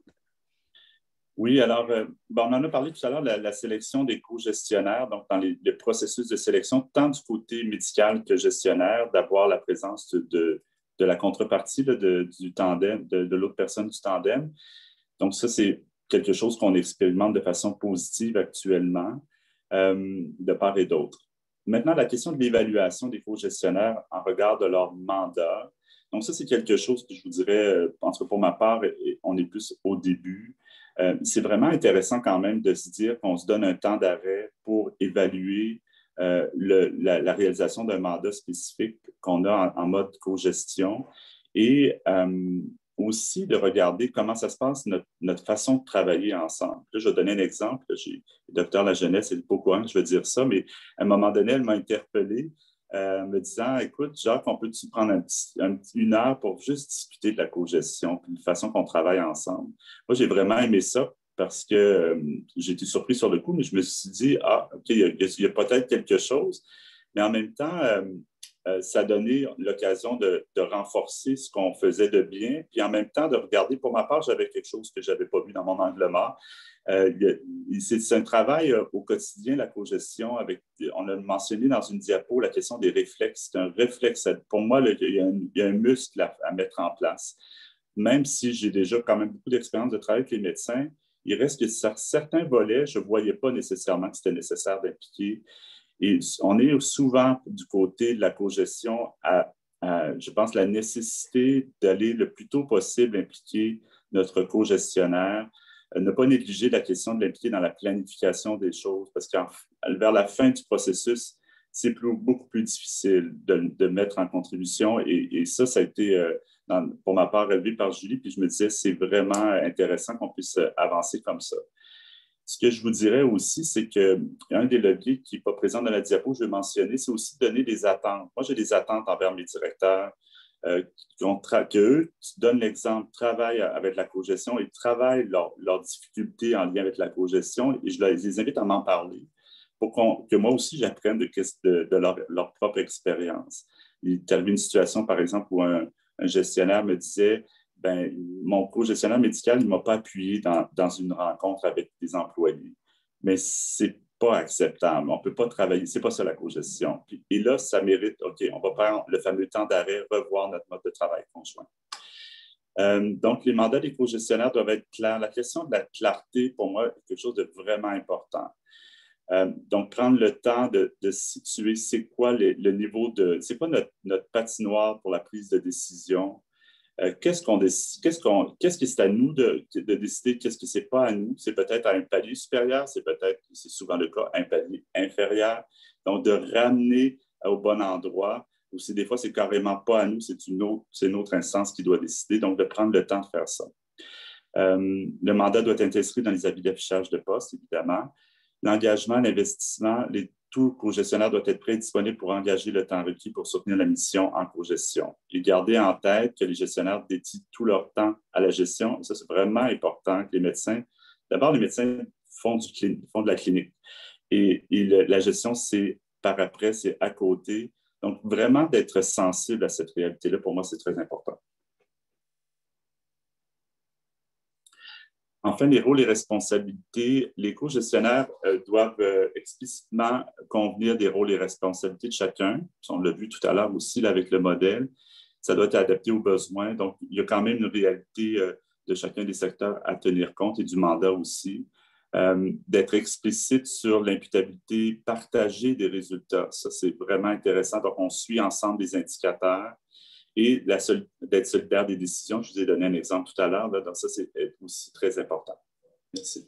Oui, alors, euh, bon, on en a parlé tout à l'heure, la, la sélection des co-gestionnaires, donc dans les, les processus de sélection, tant du côté médical que gestionnaire, d'avoir la présence de, de, de la contrepartie là, de, du tandem, de, de l'autre personne du tandem. Donc, ça, c'est quelque chose qu'on expérimente de façon positive actuellement, euh, de part et d'autre. Maintenant, la question de l'évaluation des co-gestionnaires en regard de leur mandat. Donc, ça, c'est quelque chose que je vous dirais, en tout cas pour ma part, on est plus au début. Euh, c'est vraiment intéressant quand même de se dire qu'on se donne un temps d'arrêt pour évaluer euh, le, la, la réalisation d'un mandat spécifique qu'on a en, en mode co-gestion et euh, aussi de regarder comment ça se passe, notre, notre façon de travailler ensemble. Là, je vais donner un exemple. J'ai le docteur La Jeunesse, elle n'est pas au courant que je vais dire ça, mais à un moment donné, elle m'a interpellé Euh, me disant, écoute, Jacques, on peut-tu prendre un petit, un petit, une heure pour juste discuter de la co-gestion, puis de la façon qu'on travaille ensemble. Moi, j'ai vraiment aimé ça parce que euh, j'ai été surpris sur le coup, mais je me suis dit, ah, OK, il y a, y a peut-être quelque chose, mais en même temps, euh, euh, ça a donné l'occasion de, de renforcer ce qu'on faisait de bien, puis en même temps de regarder, pour ma part, j'avais quelque chose que je n'avais pas vu dans mon angle mort. Euh, c'est un travail euh, au quotidien, la cogestion. Avec, on a mentionné dans une diapo la question des réflexes. C'est un réflexe. Pour moi, là, il, y a un, il y a un muscle à, à mettre en place. Même si j'ai déjà quand même beaucoup d'expérience de travail avec les médecins, il reste que certains volets, je ne voyais pas nécessairement que c'était nécessaire d'impliquer. Et on est souvent du côté de la cogestion à, à, je pense, la nécessité d'aller le plus tôt possible impliquer notre cogestionnaire. Ne pas négliger la question de l'impliquer dans la planification des choses, parce que vers la fin du processus, c'est plus, beaucoup plus difficile de, de mettre en contribution. Et, et ça, ça a été, euh, dans, pour ma part, relevé par Julie, puis je me disais, c'est vraiment intéressant qu'on puisse avancer comme ça. Ce que je vous dirais aussi, c'est qu'un des leviers qui n'est pas présent dans la diapo, je vais mentionner, c'est aussi donner des attentes. Moi, j'ai des attentes envers mes directeurs, Euh, qu'eux donnent l'exemple, travaillent avec la cogestion et travaillent leurs leur difficultés en lien avec la cogestion et je les invite à m'en parler pour qu'on, que moi aussi j'apprenne de, de, de leur, leur propre expérience. Il est arrivé une situation, par exemple, où un, un gestionnaire me disait ben, mon co-gestionnaire médical ne m'a pas appuyé dans, dans une rencontre avec des employés. Mais c'est pas acceptable. On ne peut pas travailler. Ce n'est pas ça la cogestion. Et là, ça mérite, OK, on va prendre le fameux temps d'arrêt, revoir notre mode de travail conjoint. Euh, donc, les mandats des co-gestionnaires doivent être clairs. La question de la clarté, pour moi, est quelque chose de vraiment important. Euh, donc, prendre le temps de, de situer c'est quoi le, le niveau de... C'est quoi notre, notre patinoire pour la prise de décision? Euh, qu'est-ce qu'on décide, qu'est-ce qu'on, qu'est-ce qui est à nous de, de décider, qu'est-ce qui n'est pas à nous? C'est peut-être à un palier supérieur, c'est peut-être, c'est souvent le cas, un palier inférieur. Donc, de ramener au bon endroit, ou si des fois, c'est carrément pas à nous, c'est une autre, c'est une autre instance qui doit décider. Donc, de prendre le temps de faire ça. Euh, le mandat doit être inscrit dans les avis d'affichage de poste, évidemment. L'engagement, l'investissement, les, tout co-gestionnaire doit être prêt et disponible pour engager le temps requis pour soutenir la mission en co-gestion. Et garder en tête que les gestionnaires dédient tout leur temps à la gestion. Et ça, c'est vraiment important que les médecins, d'abord, les médecins font, du, font de la clinique. Et, et le, la gestion, c'est par après, c'est à côté. Donc, vraiment d'être sensible à cette réalité-là, pour moi, c'est très important. Enfin, les rôles et responsabilités. Les co-gestionnaires euh, doivent euh, explicitement convenir des rôles et responsabilités de chacun. On l'a vu tout à l'heure aussi là, avec le modèle. Ça doit être adapté aux besoins. Donc, il y a quand même une réalité euh, de chacun des secteurs à tenir compte et du mandat aussi. Euh, d'être explicite sur l'imputabilité partagée des résultats. Ça, c'est vraiment intéressant. Donc, on suit ensemble les indicateurs et la sol- d'être solidaire des décisions. Je vous ai donné un exemple tout à l'heure. Là, donc, ça, c'est aussi très important. Merci.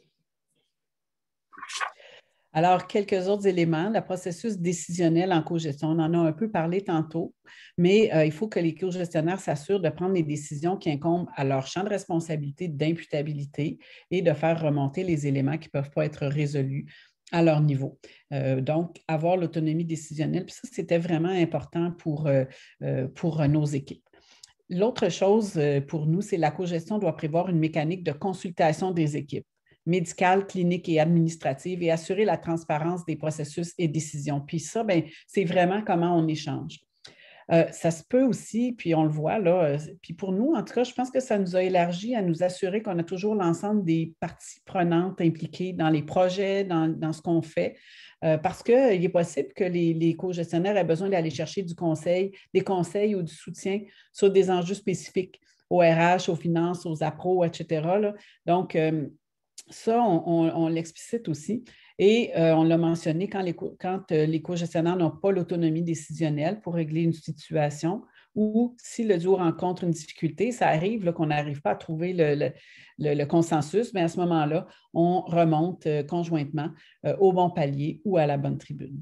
Alors, quelques autres éléments. Le processus décisionnel en cogestion, on en a un peu parlé tantôt, mais euh, il faut que les cogestionnaires s'assurent de prendre les décisions qui incombent à leur champ de responsabilité d'imputabilité et de faire remonter les éléments qui ne peuvent pas être résolus à leur niveau. Euh, donc, avoir l'autonomie décisionnelle, puis ça, c'était vraiment important pour, euh, pour nos équipes. L'autre chose pour nous, c'est que la cogestion doit prévoir une mécanique de consultation des équipes médicale, clinique et administrative et assurer la transparence des processus et décisions. Puis ça, bien, c'est vraiment comment on échange. Euh, ça se peut aussi, puis on le voit là, euh, puis pour nous, en tout cas, je pense que ça nous a élargi à nous assurer qu'on a toujours l'ensemble des parties prenantes impliquées dans les projets, dans, dans ce qu'on fait, euh, parce qu'il est possible que les, les co-gestionnaires aient besoin d'aller chercher du conseil, des conseils ou du soutien sur des enjeux spécifiques au R H, aux finances, aux appros, et cetera là. Donc, euh, ça, on, on, on l'explicite aussi. Et euh, on l'a mentionné, quand les, quand, euh, les co-gestionnaires n'ont pas l'autonomie décisionnelle pour régler une situation ou si le duo rencontre une difficulté, ça arrive là, qu'on n'arrive pas à trouver le, le, le, le consensus, mais à ce moment-là, on remonte euh, conjointement euh, au bon palier ou à la bonne tribune.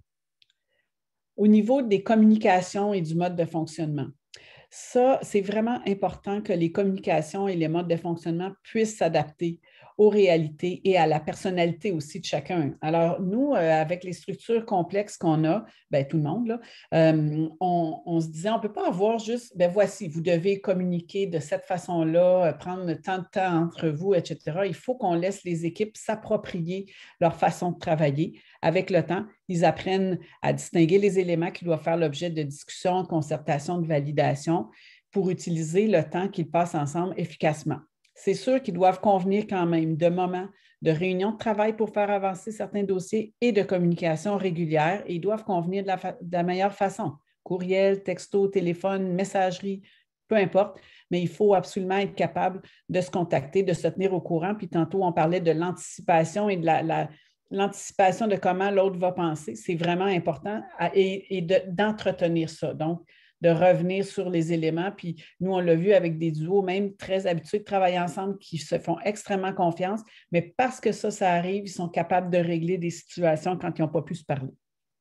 Au niveau des communications et du mode de fonctionnement, ça, c'est vraiment important que les communications et les modes de fonctionnement puissent s'adapter aux réalités et à la personnalité aussi de chacun. Alors, nous, euh, avec les structures complexes qu'on a, bien, tout le monde, là, euh, on, on se disait, on ne peut pas avoir juste, bien, voici, vous devez communiquer de cette façon-là, prendre tant de temps entre vous, et cetera. Il faut qu'on laisse les équipes s'approprier leur façon de travailler. Avec le temps, ils apprennent à distinguer les éléments qui doivent faire l'objet de discussions, de concertation, de validation pour utiliser le temps qu'ils passent ensemble efficacement. C'est sûr qu'ils doivent convenir quand même de moments de réunion de travail pour faire avancer certains dossiers et de communication régulière et ils doivent convenir de la, fa- de la meilleure façon. Courriel, texto, téléphone, messagerie, peu importe, mais il faut absolument être capable de se contacter, de se tenir au courant. Puis tantôt, on parlait de l'anticipation et de la, la l'anticipation de comment l'autre va penser. C'est vraiment important à, et, et de, d'entretenir ça. Donc, de revenir sur les éléments. Puis nous, on l'a vu avec des duos, même très habitués de travailler ensemble, qui se font extrêmement confiance, mais parce que ça, ça arrive, ils sont capables de régler des situations quand ils n'ont pas pu se parler.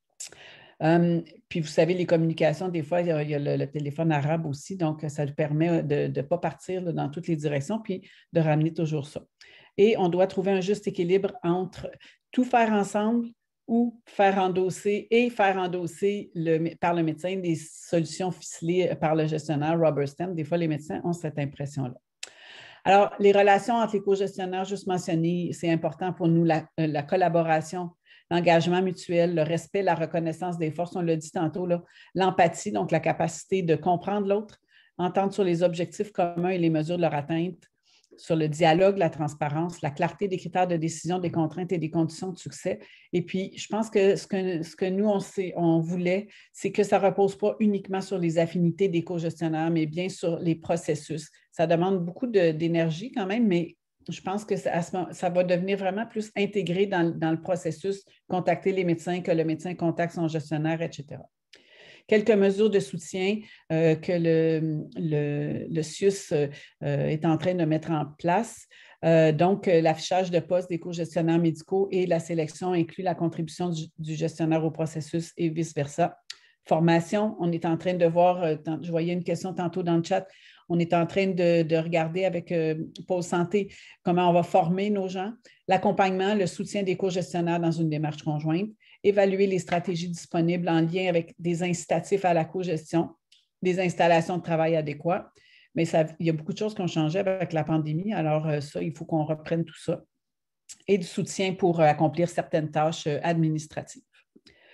Um, puis vous savez, les communications, des fois, il y a, il y a le, le téléphone arabe aussi, donc ça nous permet de ne pas partir là, dans toutes les directions, puis de ramener toujours ça. Et on doit trouver un juste équilibre entre tout faire ensemble ou faire endosser et faire endosser le, par le médecin des solutions ficelées par le gestionnaire rubber stamp. Des fois, les médecins ont cette impression-là. Alors, les relations entre les co-gestionnaires, juste mentionné, c'est important pour nous, la, la collaboration, l'engagement mutuel, le respect, la reconnaissance des forces, on l'a dit tantôt, là, l'empathie, donc la capacité de comprendre l'autre, entendre sur les objectifs communs et les mesures de leur atteinte, sur le dialogue, la transparence, la clarté des critères de décision, des contraintes et des conditions de succès. Et puis, je pense que ce que, ce que nous, on, sait, on voulait, c'est que ça ne repose pas uniquement sur les affinités des co-gestionnaires, mais bien sur les processus. Ça demande beaucoup de, d'énergie quand même, mais je pense que ça, ça va devenir vraiment plus intégré dans, dans le processus, contacter les médecins, que le médecin contacte son gestionnaire, et cetera. Quelques mesures de soutien euh, que le, le, le C I U S euh, est en train de mettre en place. Euh, donc, euh, l'affichage de postes des co-gestionnaires médicaux et la sélection inclut la contribution du, du gestionnaire au processus et vice-versa. Formation, on est en train de voir, euh, je voyais une question tantôt dans le chat, on est en train de, de regarder avec euh, Pôle Santé comment on va former nos gens. L'accompagnement, le soutien des co-gestionnaires dans une démarche conjointe. Évaluer les stratégies disponibles en lien avec des incitatifs à la co-gestion, des installations de travail adéquates. Mais ça, il y a beaucoup de choses qui ont changé avec la pandémie. Alors, ça, il faut qu'on reprenne tout ça. Et du soutien pour accomplir certaines tâches administratives.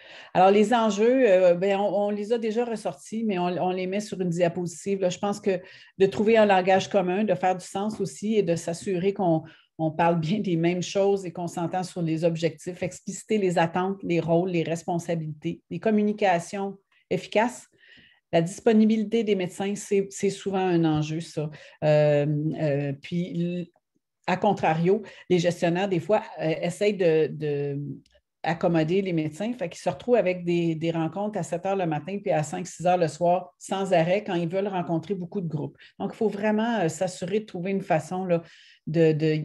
Alors, les enjeux, euh, bien, on, on les a déjà ressortis, mais on, on les met sur une diapositive. Là, je pense que de trouver un langage commun, de faire du sens aussi et de s'assurer qu'on on parle bien des mêmes choses et qu'on s'entend sur les objectifs, expliciter les attentes, les rôles, les responsabilités, les communications efficaces. La disponibilité des médecins, c'est souvent un enjeu, ça. Euh, euh, puis, à contrario, les gestionnaires, des fois, euh, essayent de, de accommoder les médecins, fait qu'ils se retrouvent avec des, des rencontres à sept heures le matin puis à cinq six heures le soir sans arrêt quand ils veulent rencontrer beaucoup de groupes. Donc, il faut vraiment euh, s'assurer de trouver une façon là, de, de,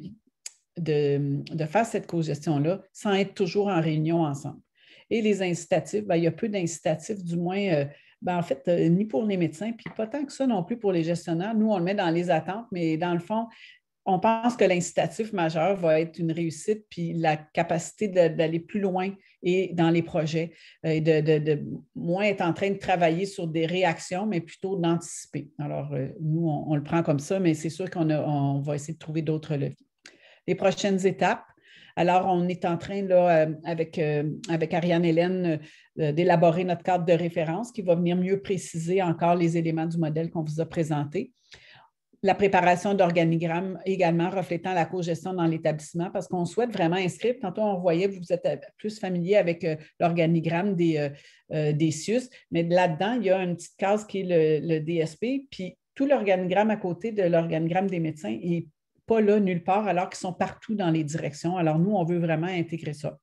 de, de faire cette co-gestion-là sans être toujours en réunion ensemble. Et les incitatifs, bien, il y a peu d'incitatifs, du moins, euh, bien, en fait, euh, ni pour les médecins, puis pas tant que ça non plus pour les gestionnaires. Nous, on le met dans les attentes, mais dans le fond, on pense que l'incitatif majeur va être une réussite, puis la capacité d'aller plus loin et dans les projets, et de, de, de moins être en train de travailler sur des réactions, mais plutôt d'anticiper. Alors, euh, nous, on, on le prend comme ça, mais c'est sûr qu'on on va essayer de trouver d'autres leviers. Les prochaines étapes. Alors, on est en train, là, avec, avec Ariane-Hélène, d'élaborer notre cadre de référence qui va venir mieux préciser encore les éléments du modèle qu'on vous a présenté. La préparation d'organigrammes également reflétant la co-gestion dans l'établissement parce qu'on souhaite vraiment inscrire. Tantôt, on voyait, vous êtes plus familier avec euh, l'organigramme des, euh, des C I U S, mais là-dedans, il y a une petite case qui est le, le D S P, puis tout l'organigramme à côté de l'organigramme des médecins n'est pas là nulle part, alors qu'ils sont partout dans les directions. Alors, nous, on veut vraiment intégrer ça.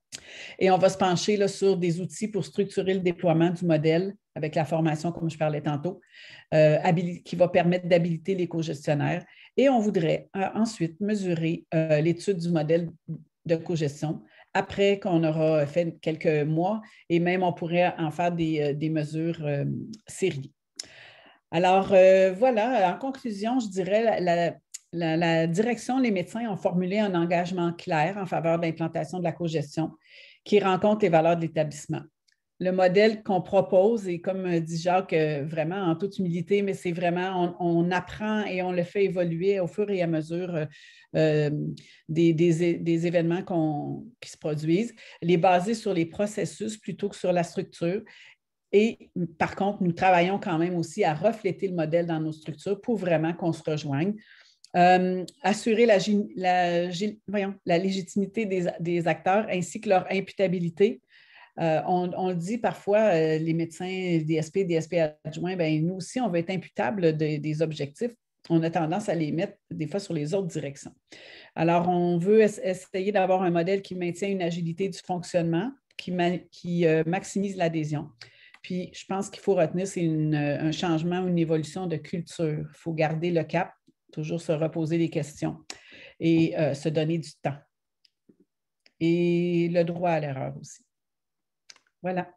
Et on va se pencher là, sur des outils pour structurer le déploiement du modèle avec la formation, comme je parlais tantôt, euh, qui va permettre d'habiliter les co-gestionnaires. Et on voudrait euh, ensuite mesurer euh, l'étude du modèle de co-gestion après qu'on aura fait quelques mois et même on pourrait en faire des, des mesures euh, sériées. Alors, euh, voilà, en conclusion, je dirais la, la La, la direction, les médecins ont formulé un engagement clair en faveur de l'implantation de la co-gestion qui rencontre les valeurs de l'établissement. Le modèle qu'on propose, et comme dit Jacques, vraiment en toute humilité, mais c'est vraiment, on, on apprend et on le fait évoluer au fur et à mesure euh, des, des, des événements qu'on, qui se produisent, les baser sur les processus plutôt que sur la structure. Et par contre, nous travaillons quand même aussi à refléter le modèle dans nos structures pour vraiment qu'on se rejoigne. Euh, assurer la, la, voyons, la légitimité des, des acteurs ainsi que leur imputabilité. Euh, on, on le dit parfois, euh, les médecins, D S P, D S P adjoints, ben, nous aussi, on veut être imputable de, des objectifs. On a tendance à les mettre des fois sur les autres directions. Alors, on veut essayer d'avoir un modèle qui maintient une agilité du fonctionnement, qui, ma, qui euh, maximise l'adhésion. Puis, je pense qu'il faut retenir, c'est un changement ou une évolution de culture. Il faut garder le cap, toujours se reposer des questions et euh, se donner du temps. Et le droit à l'erreur aussi. Voilà.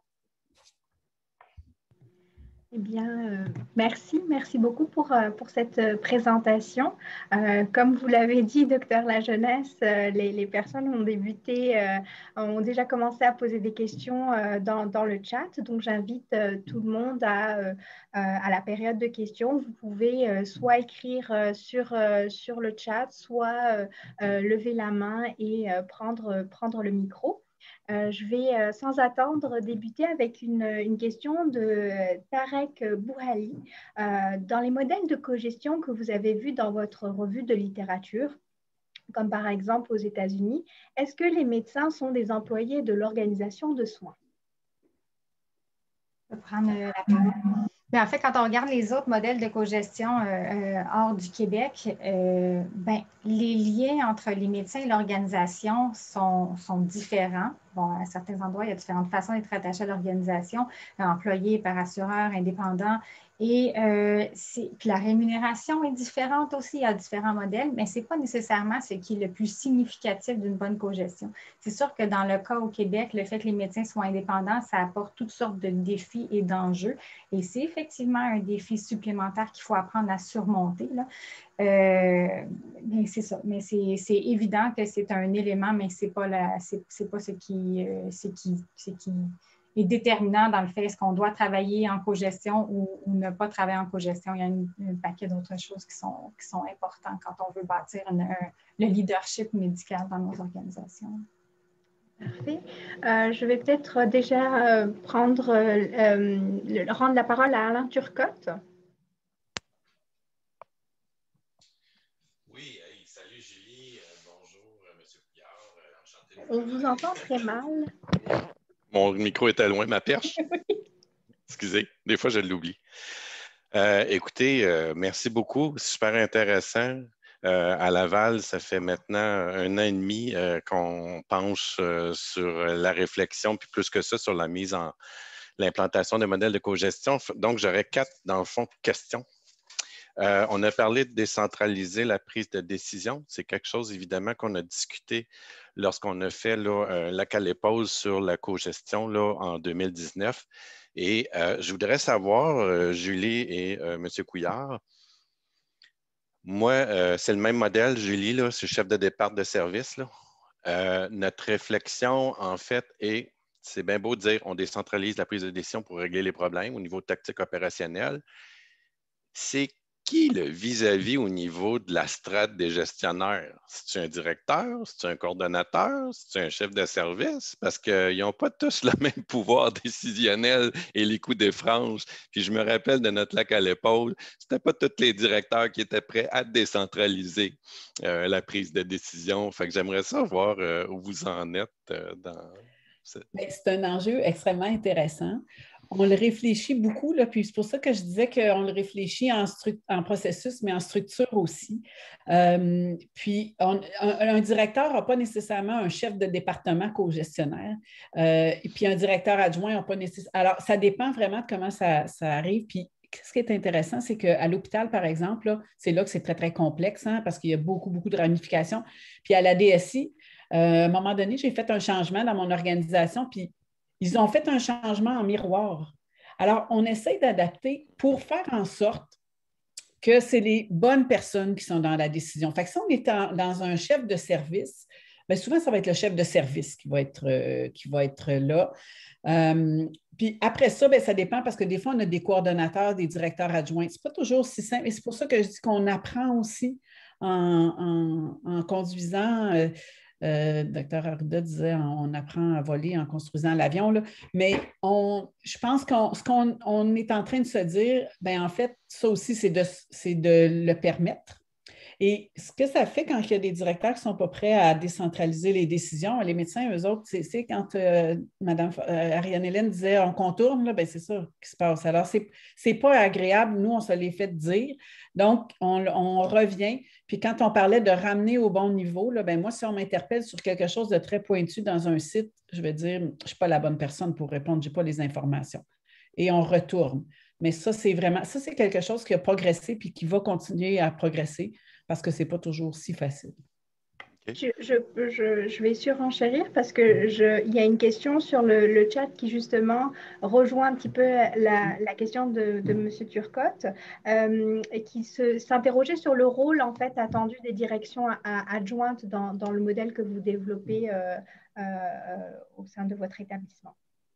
Eh bien, euh, merci, merci beaucoup pour, euh, pour cette euh, présentation. Euh, comme vous l'avez dit, docteur Lajeunesse, euh, les, les personnes ont débuté, euh, ont déjà commencé à poser des questions euh, dans, dans le chat. Donc, j'invite euh, tout le monde à, euh, à la période de questions. Vous pouvez euh, soit écrire euh, sur, euh, sur le chat, soit euh, euh, lever la main et euh, prendre, prendre le micro. Euh, je vais euh, sans attendre débuter avec une, une question de Tarek Bouhali. Euh, dans les modèles de cogestion que vous avez vus dans votre revue de littérature, comme par exemple aux États-Unis, est-ce que les médecins sont des employés de l'organisation de soins? Je vais prendre la parole. Mais en fait, quand on regarde les autres modèles de cogestion euh, euh, hors du Québec, euh, ben, les liens entre les médecins et l'organisation sont, sont différents. Bon, à certains endroits, il y a différentes façons d'être attaché à l'organisation, employé par assureur, indépendant. Et euh, puis la rémunération est différente aussi, il y a différents modèles, mais ce n'est pas nécessairement ce qui est le plus significatif d'une bonne cogestion. C'est sûr que dans le cas au Québec, le fait que les médecins soient indépendants, ça apporte toutes sortes de défis et d'enjeux. Et c'est effectivement un défi supplémentaire qu'il faut apprendre à surmonter, là. Euh, mais c'est ça. Mais c'est évident que c'est un élément, mais ce n'est pas, la, c'est, c'est pas ce qui, euh, c'est qui, c'est qui est déterminant dans le fait est-ce qu'on doit travailler en cogestion ou, ou ne pas travailler en cogestion. Il y a une, un paquet d'autres choses qui sont, qui sont importantes quand on veut bâtir une, un, le leadership médical dans nos organisations. Parfait. Euh, je vais peut-être déjà euh, prendre, euh, le, rendre la parole à Alain Turcotte. Oui, hey, salut Julie, euh, bonjour euh, M. Couillard, euh, enchanté de On vous vous entend très mal. Mon micro était loin, ma perche. Excusez, des fois je l'oublie. Euh, écoutez, euh, merci beaucoup, super intéressant. Euh, à Laval, ça fait maintenant un an et demi euh, qu'on penche euh, sur la réflexion, puis plus que ça, sur la mise en l'implantation de modèles de cogestion. Donc, j'aurais quatre, dans le fond, questions. Euh, on a parlé de décentraliser la prise de décision. C'est quelque chose, évidemment, qu'on a discuté lorsqu'on a fait là, euh, la calépause sur la cogestion là, en deux mille dix-neuf. Et euh, je voudrais savoir, euh, Julie et euh, M. Couillard, moi, euh, c'est le même modèle, Julie, là, c'est chef de départ de service. Là. Euh, notre réflexion, en fait, est, c'est bien beau de dire on décentralise la prise de décision pour régler les problèmes au niveau tactique opérationnel. C'est qui le vis-à-vis au niveau de la strate des gestionnaires? C'est-tu un directeur? C'est-tu un coordonnateur? C'est-tu un chef de service? Parce qu'ils n'ont pas tous le même pouvoir décisionnel et les coups des franges. Puis je me rappelle de notre lac à l'épaule, c'était pas tous les directeurs qui étaient prêts à décentraliser euh, la prise de décision. Fait que j'aimerais savoir euh, où vous en êtes euh, dans... C'est un enjeu extrêmement intéressant. On le réfléchit beaucoup, là, puis c'est pour ça que je disais qu'on le réfléchit en, en processus, mais en structure aussi. Euh, puis, on, un, un, directeur n'a pas nécessairement un chef de département co-gestionnaire, euh, et puis un directeur adjoint n'a pas nécessairement... Alors, ça dépend vraiment de comment ça, ça arrive, puis ce qui est intéressant, c'est qu'à l'hôpital, par exemple, là, c'est là que c'est très, très complexe, hein, parce qu'il y a beaucoup, beaucoup de ramifications. Puis à la D S I, euh, à un moment donné, j'ai fait un changement dans mon organisation, puis ils ont fait un changement en miroir. Alors, on essaie d'adapter pour faire en sorte que c'est les bonnes personnes qui sont dans la décision. Fait que si on est en, dans un chef de service, bien souvent, ça va être le chef de service qui va être, euh, qui va être là. Euh, puis après ça, bien, ça dépend parce que des fois, on a des coordonnateurs, des directeurs adjoints. Ce n'est pas toujours si simple. Et c'est pour ça que je dis qu'on apprend aussi en, en, en conduisant. Euh, Euh, docteur Arruda disait on apprend à voler en construisant l'avion, là. Mais on, je pense qu'on ce qu'on on est en train de se dire, bien, en fait, ça aussi, c'est de, c'est de le permettre. Et ce que ça fait quand il y a des directeurs qui ne sont pas prêts à décentraliser les décisions, les médecins, eux autres, c'est, c'est quand euh, Mme euh, Ariane-Hélène disait on contourne, là, bien, c'est ça qui se passe. Alors, ce n'est pas agréable. Nous, on se l'est fait dire. Donc, on, on revient. Puis quand on parlait de ramener au bon niveau, là, bien, moi, si on m'interpelle sur quelque chose de très pointu dans un site, je vais dire je ne suis pas la bonne personne pour répondre, je n'ai pas les informations. Et on retourne. Mais ça, c'est vraiment, ça, c'est quelque chose qui a progressé puis qui va continuer à progresser parce que ce n'est pas toujours si facile. Okay. Je, je, je, je vais surenchérir parce qu'il y a une question sur le, le chat qui justement rejoint un petit peu la, la question de, de M. Turcotte euh, et qui se, s'interrogeait sur le rôle en fait attendu des directions à, à, adjointes dans, dans le modèle que vous développez euh, euh, au sein de votre établissement.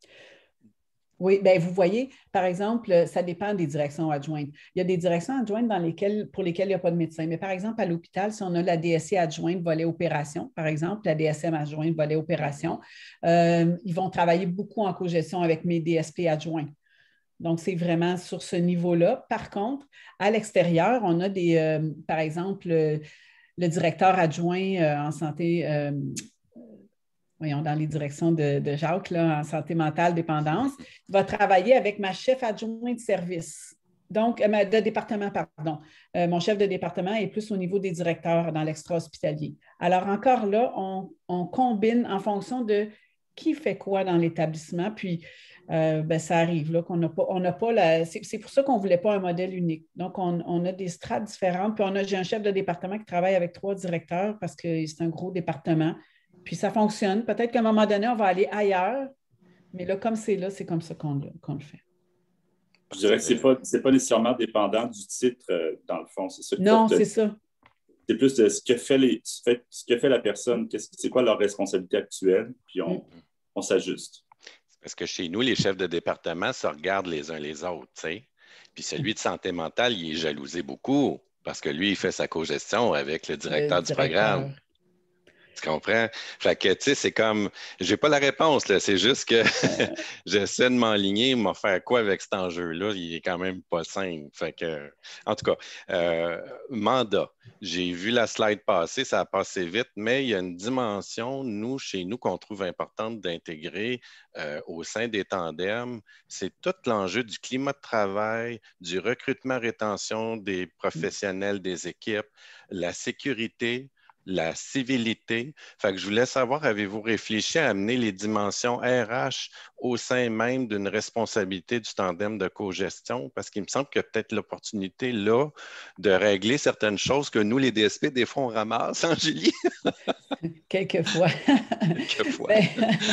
Oui, bien, vous voyez, par exemple, ça dépend des directions adjointes. Il y a des directions adjointes dans lesquelles, pour lesquelles il n'y a pas de médecin. Mais par exemple, à l'hôpital, si on a la D S I adjointe volet opération, par exemple, la D S M adjointe volet opération, euh, ils vont travailler beaucoup en cogestion avec mes D S P adjoints. Donc, c'est vraiment sur ce niveau-là. Par contre, à l'extérieur, on a des, euh, par exemple, le, le directeur adjoint euh, en santé. Euh, voyons, dans les directions de, de Jacques, là, en santé mentale, dépendance, va travailler avec ma chef adjoint de service. Donc, euh, de département, pardon. Euh, mon chef de département est plus au niveau des directeurs dans l'extra-hospitalier. Alors, encore là, on, on combine en fonction de qui fait quoi dans l'établissement, puis euh, ben, ça arrive là, qu'on n'a pas, on n'a pas la... C'est, c'est pour ça qu'on ne voulait pas un modèle unique. Donc, on, on a des strates différentes, puis on a, j'ai un chef de département qui travaille avec trois directeurs parce que c'est un gros département. Puis ça fonctionne. Peut-être qu'à un moment donné, on va aller ailleurs, mais là, comme c'est là, c'est comme ça qu'on le, qu'on le fait. Je dirais que ce n'est pas, c'est pas nécessairement dépendant du titre, euh, dans le fond. C'est ça non, c'est ça. C'est plus de ce que fait, les, ce que fait la personne, c'est quoi leur responsabilité actuelle, puis on, mm. on s'ajuste. Parce que chez nous, les chefs de département se regardent les uns les autres, tu sais. Puis celui de santé mentale, il est jalousé beaucoup parce que lui, il fait sa cogestion avec le directeur, le directeur. du programme. Tu comprends? Fait que, tu sais, c'est comme, j'ai pas la réponse, là. C'est juste que j'essaie de m'enligner, m'en faire quoi avec cet enjeu-là? Il est quand même pas simple. Fait que, en tout cas, euh, mandat. J'ai vu la slide passer, ça a passé vite, mais il y a une dimension, nous, chez nous, qu'on trouve importante d'intégrer euh, au sein des tandems. C'est tout l'enjeu du climat de travail, du recrutement-rétention des professionnels des équipes, la sécurité, la civilité. Fait que je voulais savoir, avez-vous réfléchi à amener les dimensions R H au sein même d'une responsabilité du tandem de co-gestion? Parce qu'il me semble qu'il y a peut-être l'opportunité là de régler certaines choses que nous, les D S P, des fois, on ramasse, hein, Julie? Quelquefois. Quelquefois. Ben,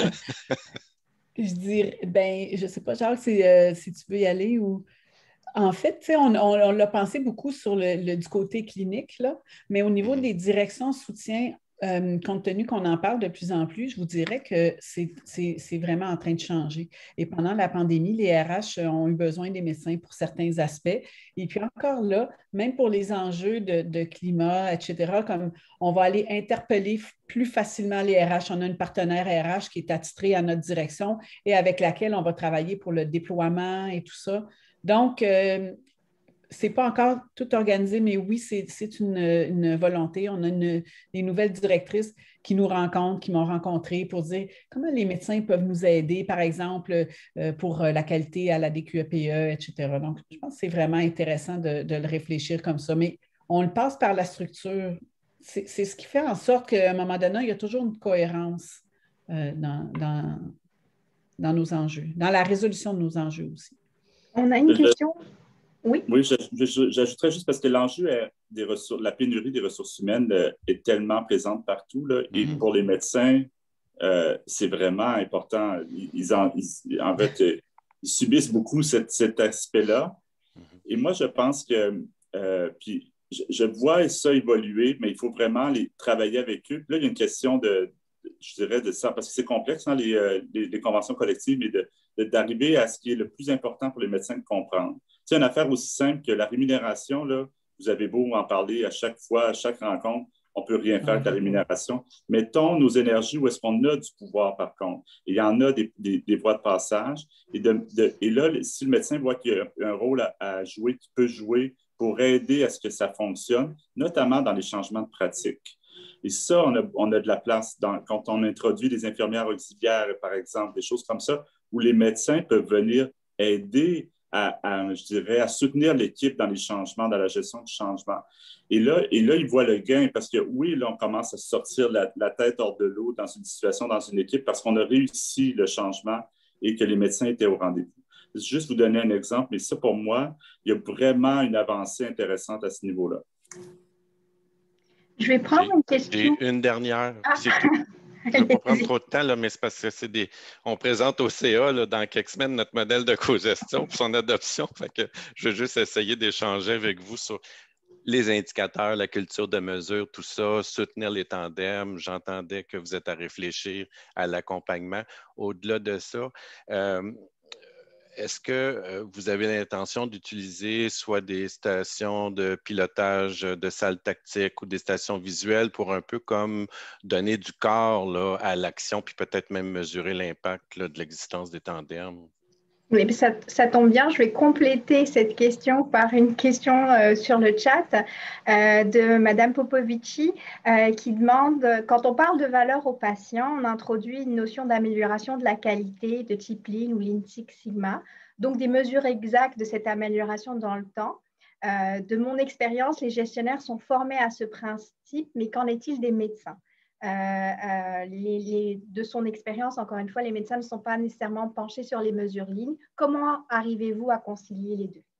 je dirais, ben, je ne sais pas, Jacques, si, euh, si tu veux y aller ou... En fait, on, on, on l'a pensé beaucoup sur le, le, du côté clinique, là, mais au niveau des directions soutien, euh, compte tenu qu'on en parle de plus en plus, je vous dirais que c'est vraiment en train de changer. Et pendant la pandémie, les R H ont eu besoin des médecins pour certains aspects. Et puis encore là, même pour les enjeux de, de climat, et cetera, comme on va aller interpeller plus facilement les R H. On a une partenaire R H qui est attitrée à notre direction et avec laquelle on va travailler pour le déploiement et tout ça. Donc, euh, ce n'est pas encore tout organisé, mais oui, c'est une, une volonté. On a une, des nouvelles directrices qui nous rencontrent, qui m'ont rencontré pour dire comment les médecins peuvent nous aider, par exemple, euh, pour la qualité à la D Q E P E, et cetera. Donc, je pense que c'est vraiment intéressant de, de le réfléchir comme ça, mais on le passe par la structure. C'est ce qui fait en sorte qu'à un moment donné, il y a toujours une cohérence euh, dans, dans, dans nos enjeux, dans la résolution de nos enjeux aussi. On a une question. Oui. Oui, j'ajouterais juste parce que l'enjeu des ressources, la pénurie des ressources humaines euh, est tellement présente partout. Là, et mm-hmm. pour les médecins, euh, c'est vraiment important. Ils, ils, en, ils, en fait, euh, ils subissent beaucoup cet, cet aspect-là. Mm-hmm. Et moi, je pense que, euh, puis je, je vois ça évoluer, mais il faut vraiment les, travailler avec eux. Puis là, il y a une question de, je dirais, de ça, parce que c'est complexe, hein, les, les, les conventions collectives, mais d'arriver à ce qui est le plus important pour les médecins de comprendre. C'est une affaire aussi simple que la rémunération, là, vous avez beau en parler à chaque fois, à chaque rencontre, on ne peut rien faire avec la rémunération. Mettons nos énergies où est-ce qu'on a du pouvoir, par contre. Et il y en a des, des, des voies de passage. Et, de, de, et là, si le médecin voit qu'il y a un rôle à, à jouer, qu'il peut jouer pour aider à ce que ça fonctionne, notamment dans les changements de pratique. Et ça, on a, on a de la place dans, quand on introduit des infirmières auxiliaires, par exemple, des choses comme ça, où les médecins peuvent venir aider à, à je dirais, à soutenir l'équipe dans les changements, dans la gestion du changement. Et là, et là, ils voient le gain parce que oui, là, on commence à sortir la, la tête hors de l'eau dans une situation, dans une équipe, parce qu'on a réussi le changement et que les médecins étaient au rendez-vous. Juste vous donner un exemple, mais ça, pour moi, il y a vraiment une avancée intéressante à ce niveau-là. Je vais prendre une question. J'ai une dernière, ah. c'est tout. Je ne vais pas prendre trop de temps, là, mais c'est parce que c'est des. On présente au C A là, dans quelques semaines notre modèle de co-gestion pour son adoption. Fait que je vais juste essayer d'échanger avec vous sur les indicateurs, la culture de mesure, tout ça, soutenir les tandems. J'entendais que vous êtes à réfléchir à l'accompagnement. Au-delà de ça, euh, est-ce que vous avez l'intention d'utiliser soit des stations de pilotage de salles tactiques ou des stations visuelles pour un peu comme donner du corps là, à l'action, puis peut-être même mesurer l'impact de l'existence des tandems? Oui, ça, ça tombe bien. Je vais compléter cette question par une question euh, sur le chat euh, de Madame Popovici euh, qui demande, quand on parle de valeur aux patients, on introduit une notion d'amélioration de la qualité de type Lean ou Lean Six Sigma, donc des mesures exactes de cette amélioration dans le temps. Euh, de mon expérience, les gestionnaires sont formés à ce principe, mais qu'en est-il des médecins ? Euh, euh, les, les, de son expérience, encore une fois, les médecins ne sont pas nécessairement penchés sur les mesures Lean. Comment arrivez-vous à concilier les deux?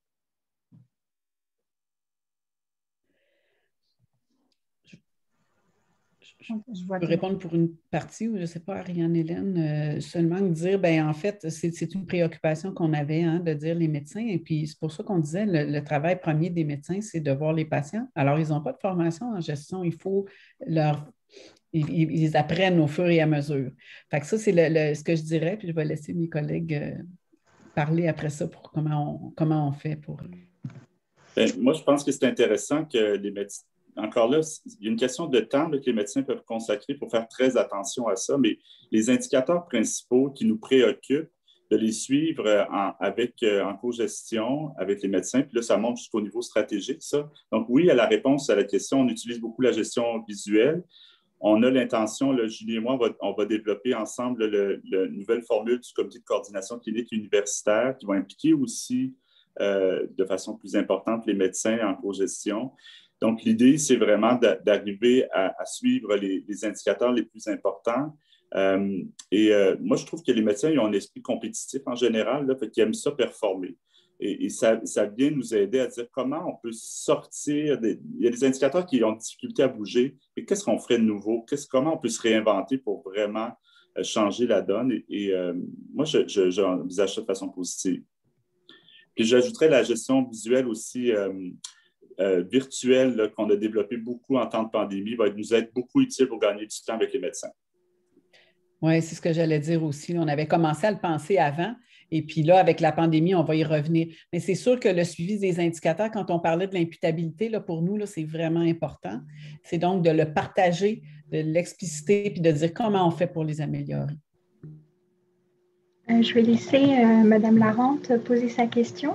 Je, je, je peux répondre pour une partie, ou je ne sais pas, Ariane-Hélène, euh, seulement dire, ben en fait, c'est une préoccupation qu'on avait, hein, de dire les médecins, et puis c'est pour ça qu'on disait, le, le travail premier des médecins, c'est de voir les patients. Alors, ils n'ont pas de formation en gestion, il faut leur... Ils, ils apprennent au fur et à mesure. Fait que ça, c'est le, le, ce que je dirais, puis je vais laisser mes collègues euh, parler après ça pour comment on, comment on fait pour... Bien, moi, je pense que c'est intéressant que les médecins, encore là, il y a une question de temps là, que les médecins peuvent consacrer pour faire très attention à ça, mais les indicateurs principaux qui nous préoccupent, de les suivre en, avec, en co-gestion avec les médecins, puis là, ça monte jusqu'au niveau stratégique, ça. Donc oui, à la réponse à la question, on utilise beaucoup la gestion visuelle. On a l'intention, là, Julie et moi, on va, on va développer ensemble la nouvelle formule du comité de coordination clinique universitaire qui va impliquer aussi euh, de façon plus importante les médecins en co-gestion. Donc, l'idée, c'est vraiment d'arriver à, à suivre les, les indicateurs les plus importants. Euh, et euh, moi, je trouve que les médecins ils ont un esprit compétitif en général, là, fait qu'ils aiment ça performer. Et, et ça, ça vient nous aider à dire comment on peut sortir. Des, il y a des indicateurs qui ont difficulté à bouger. Et qu'est-ce qu'on ferait de nouveau? Qu'est-ce, comment on peut se réinventer pour vraiment euh, changer la donne? Et, et euh, moi, je, je, j'envisage ça de façon positive. Puis j'ajouterais la gestion visuelle aussi euh, euh, virtuelle là, qu'on a développée beaucoup en temps de pandémie, va nous être beaucoup utile pour gagner du temps avec les médecins. Oui, c'est ce que j'allais dire aussi. On avait commencé à le penser avant, et puis là, avec la pandémie, on va y revenir. Mais c'est sûr que le suivi des indicateurs, quand on parlait de l'imputabilité, là, pour nous, là, c'est vraiment important. C'est donc de le partager, de l'expliciter, puis de dire comment on fait pour les améliorer. Euh, je vais laisser euh, Mme Larente poser sa question.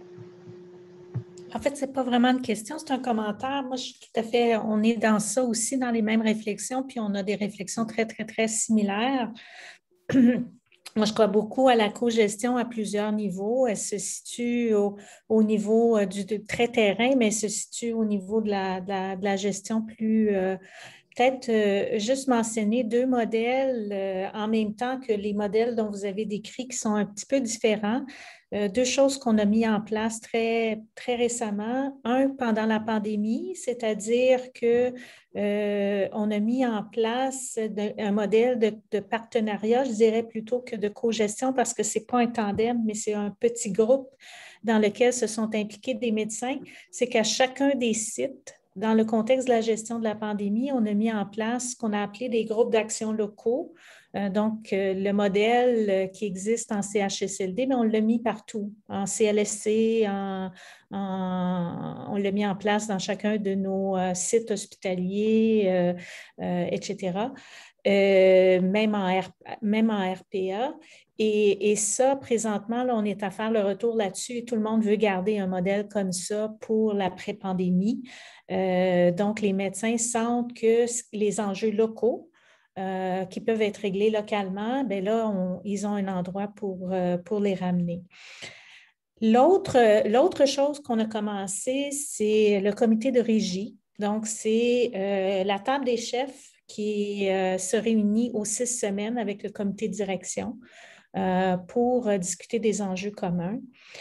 En fait, ce n'est pas vraiment une question, c'est un commentaire. Moi, je suis tout à fait, on est dans ça aussi, dans les mêmes réflexions, puis on a des réflexions très, très, très similaires. Moi, je crois beaucoup à la co-gestion à plusieurs niveaux. Elle se situe au, au niveau du très terrain, mais elle se situe au niveau de la, de la, de la gestion plus... Euh, peut-être euh, juste mentionner deux modèles euh, en même temps que les modèles dont vous avez décrits qui sont un petit peu différents. Euh, deux choses qu'on a mis en place très, très récemment. Un, pendant la pandémie, c'est-à-dire qu'on euh, a mis en place de, un modèle de, de partenariat, je dirais plutôt que de co-gestion, parce que ce n'est pas un tandem, mais c'est un petit groupe dans lequel se sont impliqués des médecins. C'est qu'à chacun des sites, dans le contexte de la gestion de la pandémie, on a mis en place ce qu'on a appelé des groupes d'action locaux. Euh, donc, euh, le modèle euh, qui existe en C H S L D, mais on l'a mis partout, en C L S C, en, en, on l'a mis en place dans chacun de nos euh, sites hospitaliers, euh, euh, et cetera, euh, même, en R, même en R P A. Et, et ça, présentement, là, on est à faire le retour là-dessus et tout le monde veut garder un modèle comme ça pour l'après-pandémie. Euh, donc, les médecins sentent que les enjeux locaux euh, qui peuvent être réglés localement, bien là, on, ils ont un endroit pour, euh, pour les ramener. L'autre, l'autre chose qu'on a commencé, c'est le comité de régie. Donc, c'est euh, la table des chefs qui euh, se réunit aux six semaines avec le comité de direction euh, pour euh, discuter des enjeux communs.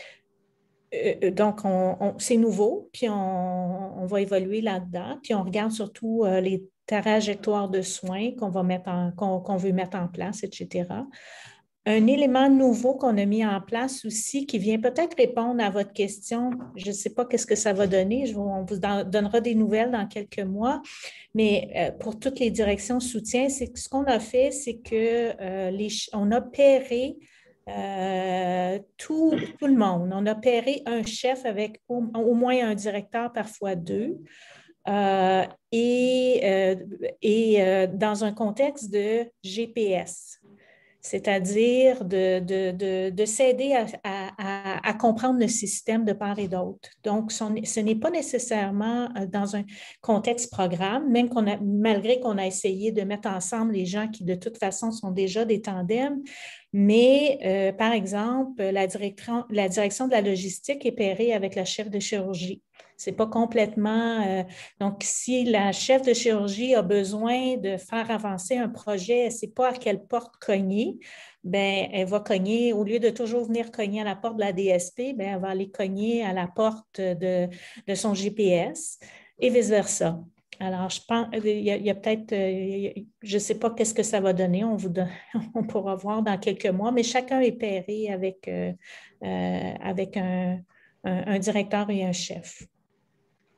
Euh, donc, on, on, c'est nouveau, puis on, on va évoluer là-dedans, puis on regarde surtout euh, les trajectoires de soins qu'on va mettre en, qu'on, qu'on veut mettre en place, et cetera. Un élément nouveau qu'on a mis en place aussi, qui vient peut-être répondre à votre question, je ne sais pas qu'est-ce que ça va donner, je, on vous donnera des nouvelles dans quelques mois, mais euh, pour toutes les directions soutien, c'est que ce qu'on a fait, c'est qu'on a pairé euh, tout, tout le monde. On a pairé un chef avec au, au moins un directeur, parfois deux. Euh, et euh, et euh, dans un contexte de G P S, c'est-à-dire de, de, de, de s'aider à, à, à comprendre le système de part et d'autre. Donc, ce n'est pas nécessairement dans un contexte programme, même qu'on a, malgré qu'on a essayé de mettre ensemble les gens qui, de toute façon, sont déjà des tandems, mais, euh, par exemple, la direction, la direction de la logistique est pairée avec la chef de chirurgie. Ce n'est pas complètement... Euh, donc, si la chef de chirurgie a besoin de faire avancer un projet, elle ne sait pas à quelle porte cogner, bien, elle va cogner, au lieu de toujours venir cogner à la porte de la D S P, bien, elle va aller cogner à la porte de, de son G P S et vice-versa. Alors, je pense, il y a, il y a peut-être, je ne sais pas qu'est-ce que ça va donner, on, vous donne, on pourra voir dans quelques mois, mais chacun est pairé avec, euh, euh, avec un, un, un directeur et un chef.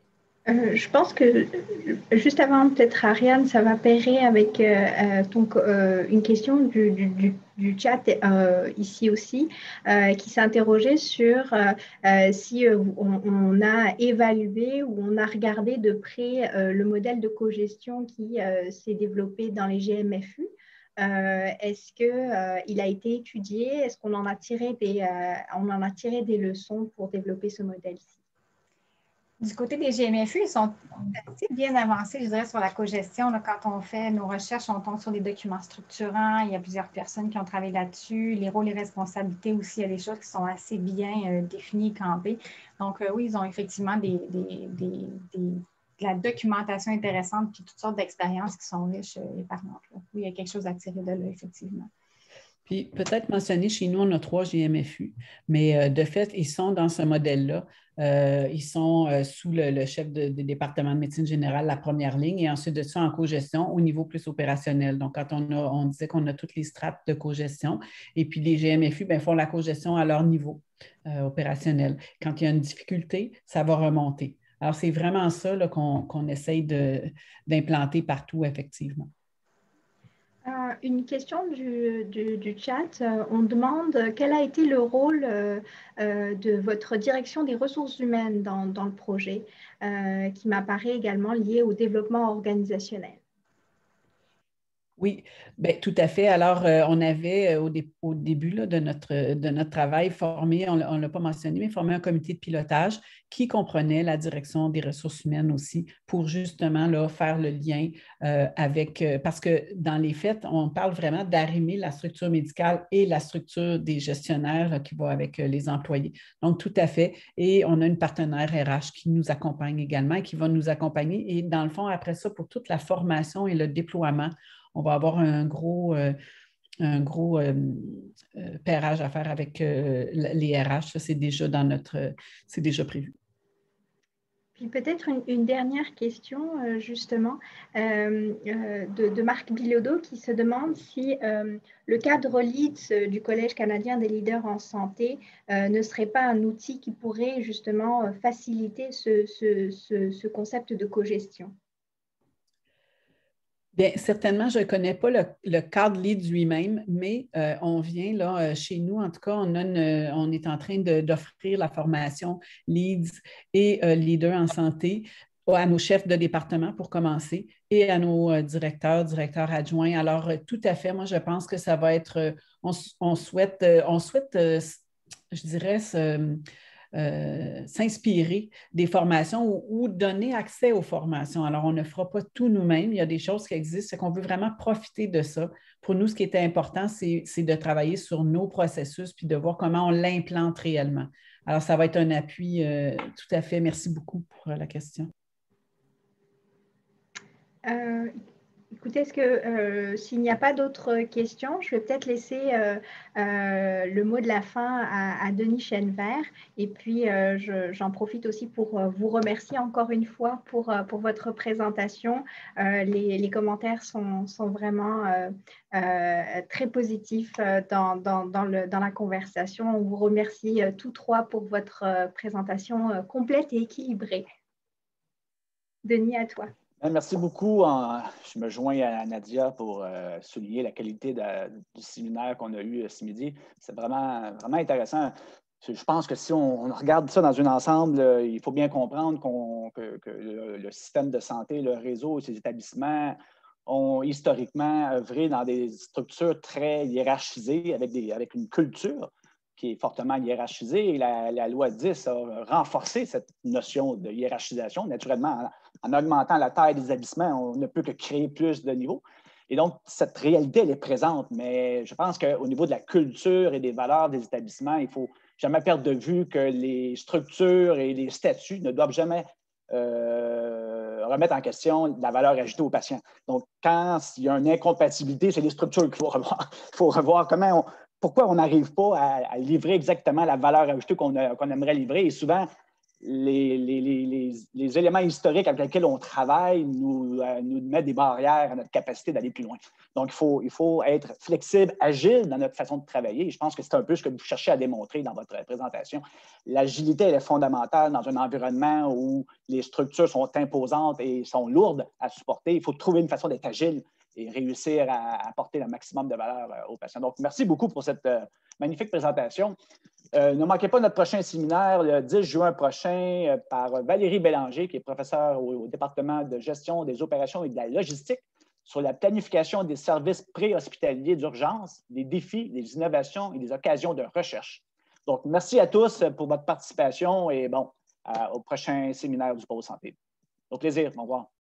Euh, je pense que juste avant, peut-être Ariane, ça va pairer avec euh, ton, euh, une question du, du, du chat euh, ici aussi, euh, qui s'interrogeait sur euh, euh, si euh, on, on a évalué ou on a regardé de près euh, le modèle de cogestion qui euh, s'est développé dans les G M F U. Euh, est-ce qu'il euh, a été étudié? Est-ce qu'on en a tiré des, euh, on en a tiré des leçons pour développer ce modèle-ci? Du côté des G M F U, ils sont assez bien avancés, je dirais, sur la cogestion. Là, quand on fait nos recherches, on tombe sur des documents structurants. Il y a plusieurs personnes qui ont travaillé là-dessus. Les rôles et responsabilités aussi, il y a des choses qui sont assez bien euh, définies et campées. Donc, euh, oui, ils ont effectivement des, des, des, des, de la documentation intéressante puis toutes sortes d'expériences qui sont riches et parlantes. Là. Oui, il y a quelque chose à tirer de là, effectivement. Puis peut-être mentionner, chez nous, on a trois G M F U, mais euh, de fait, ils sont dans ce modèle-là. Euh, ils sont euh, sous le, le chef du de, de département de médecine générale, la première ligne, et ensuite de ça, en cogestion au niveau plus opérationnel. Donc, quand on, a, on disait qu'on a toutes les strates de cogestion, et puis les G M F U bien, font la cogestion à leur niveau euh, opérationnel. Quand il y a une difficulté, ça va remonter. Alors, c'est vraiment ça là, qu'on, qu'on essaye de, d'implanter partout, effectivement. Euh, une question du, du, du chat. Euh, on demande quel a été le rôle euh, euh, de votre direction des ressources humaines dans, dans le projet, euh, qui m'apparaît également lié au développement organisationnel. Oui, bien, tout à fait. Alors, euh, on avait au, dé au début là, de, notre, de notre travail formé, on ne l'a pas mentionné, mais formé un comité de pilotage qui comprenait la direction des ressources humaines aussi pour justement là, faire le lien euh, avec, euh, parce que dans les faits, on parle vraiment d'arrimer la structure médicale et la structure des gestionnaires là, qui va avec euh, les employés. Donc, tout à fait. Et on a une partenaire R H qui nous accompagne également, qui va nous accompagner. Et dans le fond, après ça, pour toute la formation et le déploiement, on va avoir un gros, euh, un gros euh, euh, pairage à faire avec euh, les R H. Ça, c'est déjà dans notre, c'est déjà prévu. Puis peut-être une, une dernière question, euh, justement, euh, euh, de, de Marc Bilodeau qui se demande si euh, le cadre LEADS du Collège canadien des leaders en santé euh, ne serait pas un outil qui pourrait justement faciliter ce, ce, ce, ce concept de cogestion. Bien, certainement, je ne connais pas le, le cadre LEADS lui-même, mais euh, on vient là, chez nous, en tout cas, on, a une, on est en train d'offrir la formation LEADS et euh, leader en santé à nos chefs de département pour commencer et à nos euh, directeurs, directeurs adjoints. Alors, euh, tout à fait, moi, je pense que ça va être, euh, on, on souhaite, euh, on souhaite euh, je dirais, ce, Euh, s'inspirer des formations ou, ou donner accès aux formations. Alors, on ne fera pas tout nous-mêmes. Il y a des choses qui existent, c'est qu'on veut vraiment profiter de ça. Pour nous, ce qui était important, c'est de travailler sur nos processus puis de voir comment on l'implante réellement. Alors, ça va être un appui euh, tout à fait. Merci beaucoup pour la question. Euh, Écoutez, est-ce que euh, s'il n'y a pas d'autres questions, je vais peut-être laisser euh, euh, le mot de la fin à, à Denis Chenevert. Et puis, euh, j'en profite aussi pour euh, vous remercier encore une fois pour, euh, pour votre présentation. Euh, les, les commentaires sont, sont vraiment euh, euh, très positifs dans, dans, dans, le, dans la conversation. On vous remercie euh, tous trois pour votre euh, présentation euh, complète et équilibrée. Denis, à toi. Merci beaucoup. Je me joins à Nadia pour euh, souligner la qualité de, du séminaire qu'on a eu ce midi. C'est vraiment, vraiment intéressant. Je pense que si on, on regarde ça dans un ensemble, il faut bien comprendre qu'on, que, que le, le système de santé, le réseau, ces établissements ont historiquement œuvré dans des structures très hiérarchisées avec, des, avec une culture qui est fortement hiérarchisée. Et la, la loi dix a renforcé cette notion de hiérarchisation. Naturellement, en, en augmentant la taille des établissements, on ne peut que créer plus de niveaux. Et donc, cette réalité, elle est présente, mais je pense qu'au niveau de la culture et des valeurs des établissements, il ne faut jamais perdre de vue que les structures et les statuts ne doivent jamais euh, remettre en question la valeur ajoutée aux patients. Donc, quand il y a une incompatibilité, c'est les structures qu'il faut revoir. Il faut revoir comment on, pourquoi on n'arrive pas à, à livrer exactement la valeur ajoutée qu'on qu'on aimerait livrer. Et souvent, les, les, les, les éléments historiques avec lesquels on travaille nous, euh, nous mettent des barrières à notre capacité d'aller plus loin. Donc, il faut, il faut être flexible, agile dans notre façon de travailler. Et je pense que c'est un peu ce que vous cherchez à démontrer dans votre présentation. L'agilité, elle est fondamentale dans un environnement où les structures sont imposantes et sont lourdes à supporter. Il faut trouver une façon d'être agile et réussir à apporter le maximum de valeur aux patients. Donc, merci beaucoup pour cette euh, magnifique présentation. Euh, ne manquez pas notre prochain séminaire le dix juin prochain euh, par Valérie Bélanger, qui est professeure au, au département de gestion des opérations et de la logistique, sur la planification des services préhospitaliers d'urgence, des défis, des innovations et des occasions de recherche. Donc, merci à tous pour votre participation et bon, euh, au prochain séminaire du Pôle Santé. Au plaisir. Au revoir.